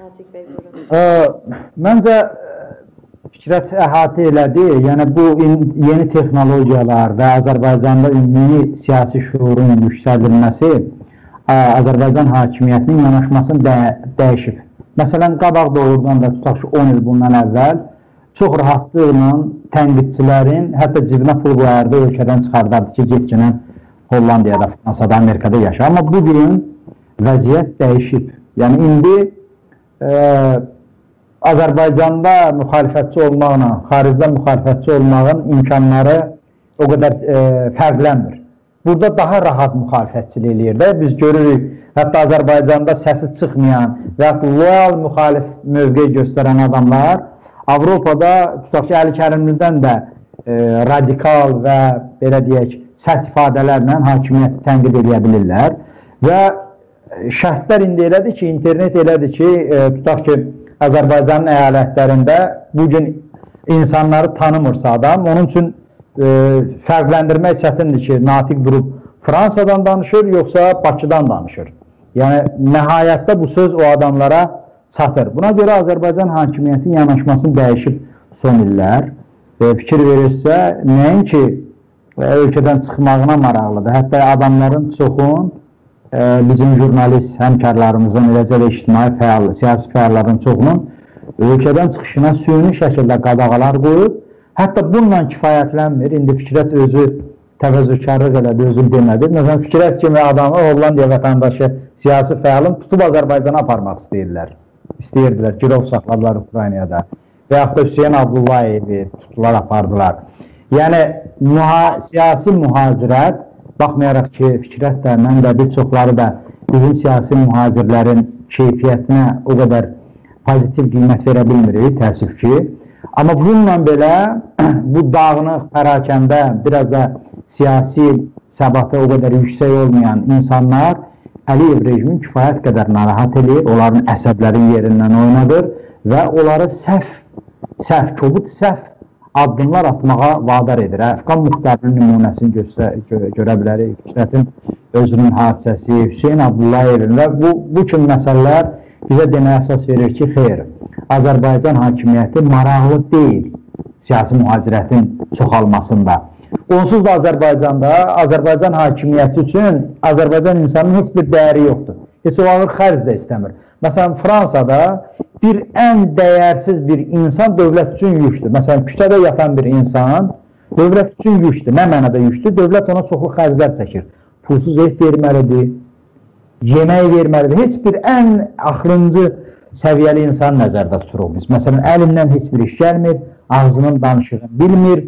Məncə Fikrət əhatə elədi. Yəni bu yeni texnologiyalar və Azərbaycanda ümumi siyasi şuurun yüksəldilməsi Azərbaycan hakimiyyətinin yanaşmasını dəyişib. Məsələn, qabaq doğrudan da tutaq ki 10 il bundan əvvəl çox rahatlıqla tənqidçilərin hətta cibinə pul qoyardı, ölkədən çıxardardı ki, getkinən Hollandiyada, Fransada, Amerikada yaşa. Amma bugün vəziyyət dəyişib. Yəni indi Azərbaycanda müxalifətçi olmaqla, xaricdə müxalifətçi olmağın imkanları o qədər fərqlənmir. Burada daha rahat müxalifətçilik eləyir də. Biz görürük, hətta Azərbaycanda səsi çıxmayan və yaxud loyal müxalif mövqe göstərən adamlar Avropada, tutaq ki, Əli Kərimlidən də radikal və belə deyək, sərt ifadələrlə hakimiyyəti tənqid edə bilirlər. Və şərtlər indi elədir ki, internet elədir ki, tutaq ki, Azərbaycanın əyalətlərində bugün insanları tanımırsa adam, onun üçün fərqləndirmək çətindir ki, Natiq durub Fransadan danışır, yoxsa Bakıdan danışır. Yəni, nəhayətdə bu söz o adamlara çatır. Buna görə Azərbaycan hakimiyyətin yanaşmasını dəyişib son illər. Fikir verirsə, nəinki ölkədən çıxmağına maraqlıdır. Hətta adamların çoxun, bizim jurnalist həmkarlarımızın, eləcə də ictimai fəal, siyasi fəalların çoxunun ölkədən çıxışına süni şəkildə qadağalar qoyub, hətta bununla kifayətlənmir. İndi Fikrət özü təvəzzükarlıq elədi, özü demədi. Məsələn, Fikrət kimi adamı Hollandiya vətəndaşı siyasi fəalın tutub Azərbaycana aparmaq istəyirdilər. Girov saxladılar Ukraynada və yaxud da Hüseyin Abdullayevi tutular, apardılar. Yəni, siyasi mühacirət, baxmayaraq ki, Fikrət də, mən də, bir çoxları da bizim siyasi mühacirlərin keyfiyyətinə o qədər pozitiv qiymət verə bilmirik, təəssüf ki. Amma bununla belə bu dağınıq, pərakəndə, biraz da siyasi səbatı o qədər yüksək olmayan insanlar Əliyev rejimin kifayət qədər narahat edir, onların əsəblərin yerindən oynadır və onları kobud səhv addımlar atmağa vadar edir. Əfqan Muxtarının nümunəsini görə bilərik. Fikrətin özünün hadisəsi, Hüseyin Abdullayevin və bu kimi məsələlər bizə deməyə əsas verir ki, xeyr, Azərbaycan hakimiyyəti maraqlı deyil siyasi mühacirətin çoxalmasında. Onsuz da Azərbaycanda, Azərbaycan hakimiyyəti üçün Azərbaycan insanın heç bir dəyəri yoxdur. Heç o ağır xərc də istəmir. Məsələn, Fransada bir ən dəyərsiz bir insan dövlət üçün yükdür. Məsələn, küçədə yatan bir insan dövlət üçün yükdür. Nə mənada yükdür? Dövlət ona çoxlu xərclər çəkir. Pulsuz ev verməlidir, yemək verməlidir. Heç bir ən axırıncı səviyyəli insan nəzərdə tuturuq biz. Məsələn, əlindən heç bir iş gəlmir, ağzının danışığını bilmir.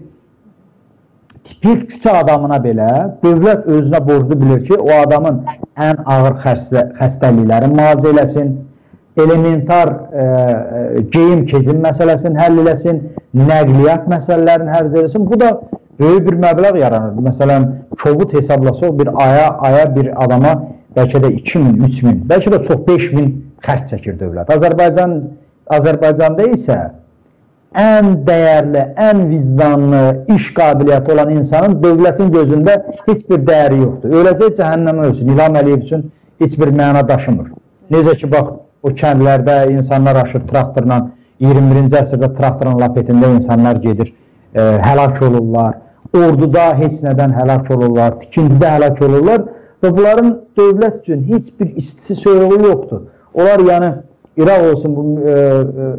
Tipik küçə adamına belə dövlət özünə borclu bilir ki, o adamın ən ağır xəstəliklərini müalicə eləsin, elementar geyim-keçim məsələsini həll eləsin, nəqliyyat məsələlərini həll eləsin. Bu da böyük bir məbləğ yaranır. Məsələn, kobud hesablasaq bir aya bir adama bəlkə də 2000, 3000, bəlkə də çox 5000 xərc çəkir dövlət. Azərbaycanda isə ən dəyərli, ən vicdanlı, iş qabiliyyəti olan insanın dövlətin gözündə heç bir dəyəri yoxdur. Öləcək cəhənnəmə ölsün. İlham Əliyev üçün heç bir məna daşımır. Necə ki, bax, o kəndlərdə insanlar aşır traktorla, 21-ci əsrdə traktorun lapetində insanlar gedir, həlak olurlar. Orduda heç nədən həlak olurlar, tikintidə həlak olurlar və bunların dövlət üçün heç bir istisi soyuğu yoxdur. Onlar, yəni, İraq olsun,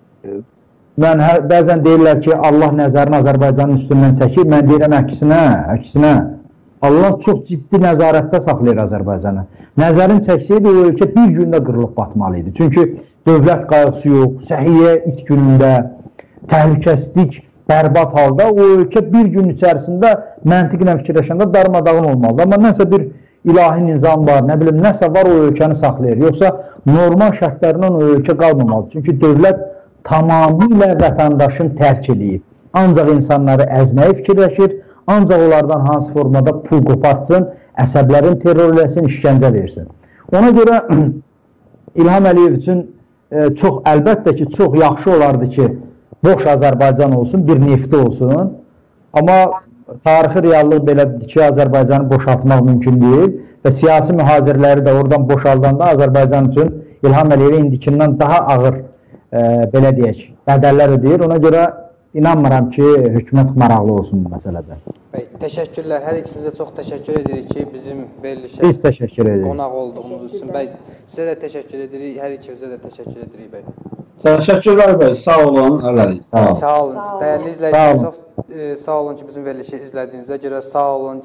mən bəzən deyirlər ki, Allah nəzərini Azərbaycanın üstündən çəkir. Mən deyirəm əksinə. Allah çox ciddi nəzarətdə saxlayır Azərbaycanı. nəzərin çəksəydi, o ölkə bir gündə qırılıb batmalı idi. Çünki dövlət qayğısı yox, səhiyyə it günündə, təhlükəsizlik bərbad halda o ölkə bir gün içərisində məntiqlə fikirləşəndə darmadağın olmalıdır. Amma nəsə bir ilahi nizam var, nə bilim, nəsə var o ölkəni saxlayır. Yoxsa normal şərtlərindən o ölkə qalmamalıdır. Çünki dövlət tamamilə vətəndaşın tərk edib. Ancaq insanları əzməyi fikirləşir, ancaq onlardan hansı formada pul qopartsın, əsəblərin terror eləsin, işgəncə versin. Ona görə İlham Əliyev üçün əlbəttə ki, çox yaxşı olardı ki, boş Azərbaycan olsun, bir nefti olsun. Amma tarixi reallıq belədir ki, Azərbaycanı boşaltmaq mümkün deyil və siyasi mühacirləri də oradan boşaldanda Azərbaycan üçün İlham Əliyev indikindən daha ağır, belə deyək, bədəllər ödəyir. Ona görə İnanmıram ki, hökumət maraqlı olsun bu məsələdə. Bəy, təşəkkürlər. Hər ikinizə çox təşəkkür edirik ki, bizim verilişə qonaq olduğunuz üçün. Bəy, sizə də təşəkkür edirik, hər ikinizə də təşəkkür edirik, bəy. Təşəkkürlər, bəy. Sağ olun, ələlik. Sağ olun. Dəyərli izləyicilər, çox sağ olun ki, bizim verilişi izlədiyinizə görə sağ olun.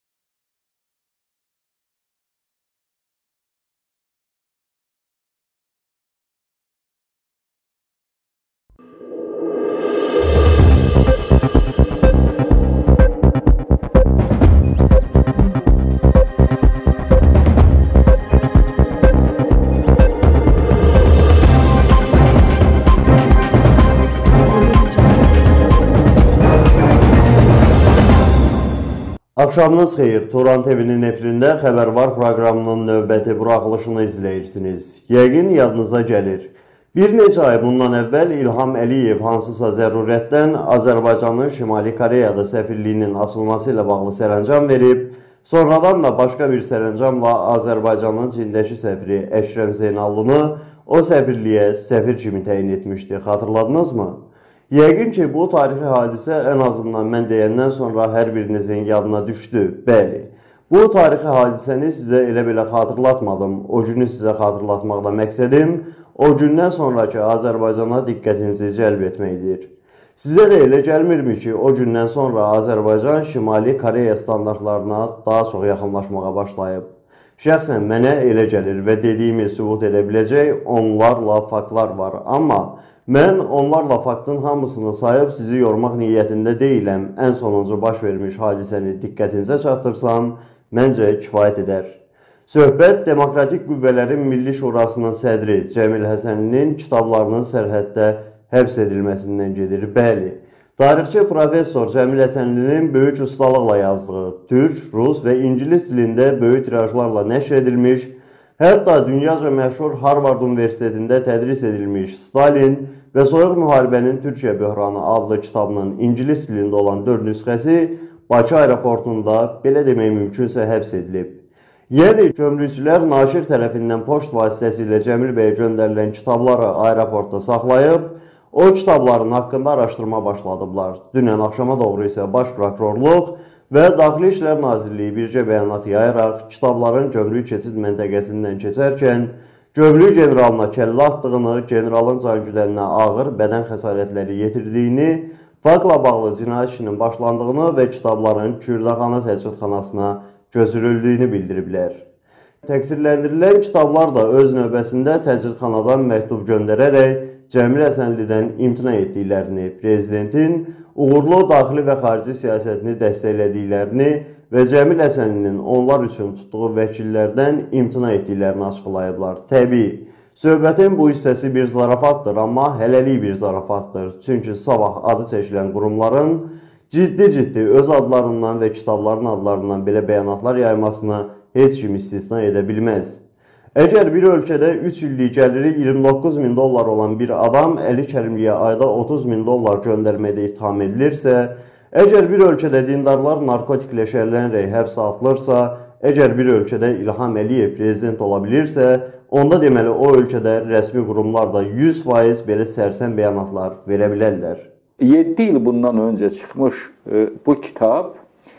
Axşamınız xeyir. Turan TV-nin efirində Xəbər var proqramının növbəti buraxılışını izləyirsiniz. Yəqin yadınıza gəlir. Bir neçə ay bundan əvvəl İlham Əliyev hansısa zərurətdən Azərbaycanın Şimali Koreyada səfirliyinin açılması ilə bağlı sərəncam verib, sonradan da başqa bir sərəncamla Azərbaycanın Çindəki səfiri Əşrəf Zeynallını o səfirliyə səfir kimi təyin etmişdi. Xatırladınızmı? Yəqin ki, bu tarixi hadisə ən azından mən deyəndən sonra hər birinizin yadına düşdü. Bəli, bu tarixi hadisəni sizə elə belə xatırlatmadım. O günü sizə xatırlatmaqda məqsədim o gündən sonraki Azərbaycana diqqətinizi cəlb etməkdir. Sizə də elə gəlmirmi ki, o gündən sonra Azərbaycan Şimali Koreya standartlarına daha çox yaxınlaşmağa başlayıb? Şəxsən mənə elə gəlir və dediyimi sübut edə biləcək onlarla faktlar var. Amma mən onlarla faktın hamısını sayıb sizi yormaq niyyətində deyiləm. Ən sonuncu baş vermiş hadisəni diqqətinizə çatdırsam, məncə kifayət edər. Söhbət Demokratik Qüvvələrin Milli Şurasının sədri Cəmil Həsənlinin kitablarının sərhəddə həbs edilməsindən gedir. Bəli, tarixçi professor Cəmil Həsənlinin böyük ustalıqla yazdığı, türk, rus və ingilis dilində böyük tirajlarla nəşr edilmiş, hətta dünyaca məşhur Harvard Universitetində tədris edilmiş Stalin və Soyuq Müharibənin Türkiyə Böhranı adlı kitabının ingilis dilində olan 4 nüsxəsi Bakı aeroportunda, belə demək mümkünsə, həbs edilib. Yəni, gömrükçülər naşir tərəfindən poçt vasitəsilə Cəmil bəyə göndərilən kitabları aeroportda saxlayıb, o kitabların haqqında araşdırma başladıblar. Dünən axşama doğru isə Baş Prokurorluq və Daxili İşlər Nazirliyi bircə bəyanat yayaraq kitabların gömrük keçid məntəqəsindən keçərkən gömrük generalına kəllə atdığını, generalın can-güdəninə ağır bədən xəsarətləri yetirdiyini, faktla bağlı cinayət işinin başlandığını və kitabların Kürdəxana təcridxanasına götürüldüyünü bildiriblər. Təqsirləndirilən kitablar da öz növbəsində təcridxanadan məktub göndərərək Cəmil Həsənlidən imtina etdiklərini, prezidentin uğurlu daxili və xarici siyasətini dəstəklədiklərini və Cəmil Həsənlinin onlar üçün tutduğu vəkillərdən imtina etdiklərini açıqlayıblar. Təbii, söhbətin bu hissəsi bir zarafatdır, amma hələlik bir zarafatdır. Çünki sabah adı çəkilən qurumların ciddi öz adlarından və kitabların adlarından belə bəyanatlar yaymasını heç kim istisna edə bilməz. Əgər bir ölkədə 3 illik gəliri 29.000 dollar olan bir adam Əli Kərimliyə ayda 30.000 dollar göndərmədə itham edilirsə, əgər bir ölkədə dindarlar narkotiklə şərlənərək həbsə atılırsa, əgər bir ölkədə İlham Əliyev prezident ola bilirsə, onda deməli o ölkədə rəsmi qurumlar da 100% belə sərsəm bəyanatlar verə bilərlər. 7 il bundan öncə çıxmış bu kitab,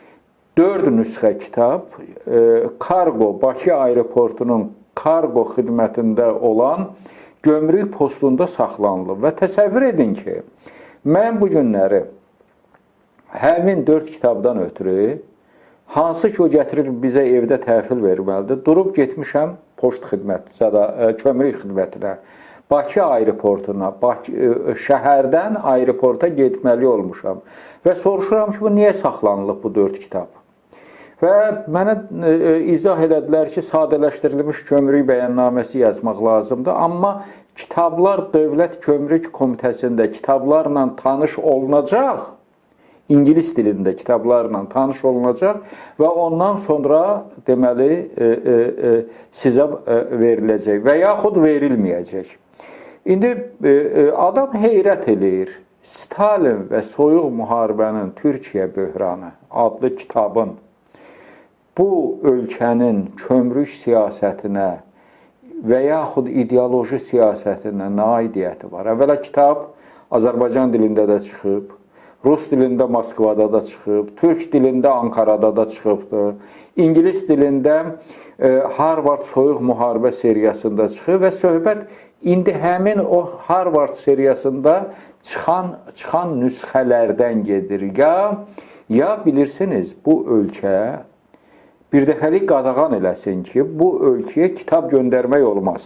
4 nüsxə kitab, kargo, Bakı aeroportunun kargo xidmətində olan gömrük postunda saxlanılıb. Və təsəvvür edin ki, mən bu günləri həmin 4 kitabdan ötürü hansı ki o gətirir bizə evdə təhvil verməlidir. Durub getmişəm poçt xidmətinə, kömürlük xidmətinə, Bakı aeroportuna, şəhərdən aeroporta getməli olmuşam. Və soruşuram ki, bu niyə saxlanılıb bu 4 kitab? Və mənə izah elədilər ki, sadələşdirilmiş kömürlük bəyannaməsi yazmaq lazımdır. Amma kitablar Dövlət Kömürlük Komitəsində kitablarla tanış olunacaq, İngilis dilində kitablarla tanış olunacaq və ondan sonra deməli sizə veriləcək və yaxud verilməyəcək. İndi adam heyrət eləyir. Stalin və Soyuq Müharibənin Türkiyə böhranı adlı kitabın bu ölkənin kömürlük siyasətinə və yaxud ideoloji siyasətinə nə aidiyyəti var? Əvvəla kitab Azərbaycan dilində də çıxıb, Rus dilində Moskvada da çıxıb, Türk dilində Ankarada da çıxıbdır, İngilis dilində Harvard Soyuq Müharibə seriyasında çıxıb və söhbət indi həmin o Harvard seriyasında çıxan nüsxələrdən gedir. Ya bilirsiniz, bu ölkə bir dəfəlik qadağan eləsin ki, bu ölkəyə kitab göndərmək olmaz.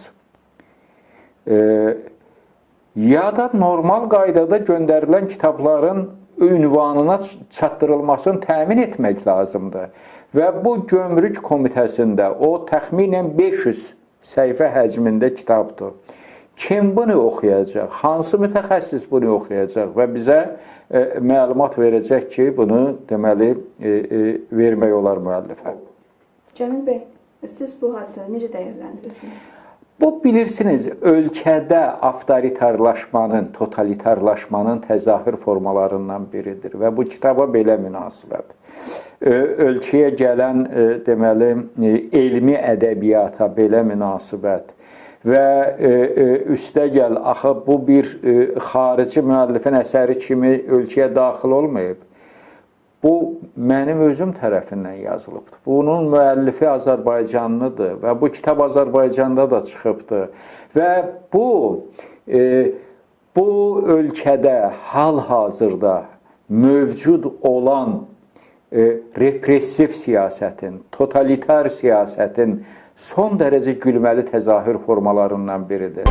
Ya da normal qaydada göndərilən kitabların ünvanına çatdırılmasını təmin etmək lazımdır. Və bu Gömrük Komitəsində o təxminən 500 səhifə həcmində kitabdır. Kim bunu oxuyacaq? Hansı mütəxəssis bunu oxuyacaq və bizə məlumat verəcək ki, bunu deməli vermək olar müəllifə? Cəmil bəy, siz bu hadisəni necə dəyərləndirirsiniz? Bu, bilirsiniz, ölkədə avtoritarlaşmanın, totalitarlaşmanın təzahür formalarından biridir və bu kitaba belə münasibət. Ölkəyə gələn, deməli, elmi ədəbiyyata belə münasibət və üstəgəl, axı bu bir xarici müəllifin əsəri kimi ölkəyə daxil olmayıb. Bu, mənim özüm tərəfindən yazılıbdır. Bunun müəllifi Azərbaycanlıdır və bu kitab Azərbaycanda da çıxıbdır. Və bu ölkədə hal-hazırda mövcud olan repressiv siyasətin, totalitar siyasətin son dərəcə gülməli təzahür formalarından biridir.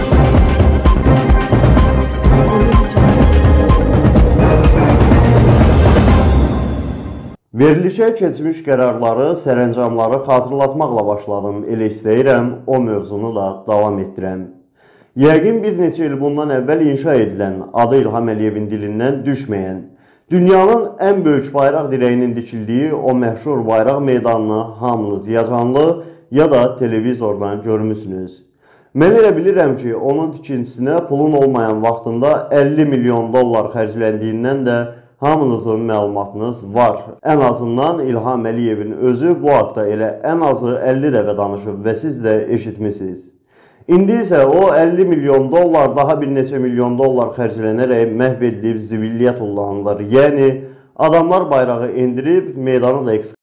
Verilişə keçmiş qərarları, sərəncamları xatırlatmaqla başladım. Elə istəyirəm, o mövzunu da davam etdirəm. Yəqin bir neçə il bundan əvvəl inşa edilən, adı İlham Əliyevin dilindən düşməyən, dünyanın ən böyük bayraq dirəyinin dikildiyi o məşhur bayraq meydanını hamınız ya canlı, ya da televizordan görmüsünüz. Mən elə bilirəm ki, onun tikintisinə pulun olmayan vaxtında 50 milyon dollar xərcləndiyindən də hamınızın məlumatınız var. Ən azından İlham Əliyevin özü bu haqda elə ən azı 50 dəfə danışıb və siz də eşitmisiniz. İndi isə o 50 milyon dollar daha bir neçə milyon dollar xərclənərək məhv edilib zibilliyə tullanılır. Yəni, adamlar bayrağı endirib, meydanı da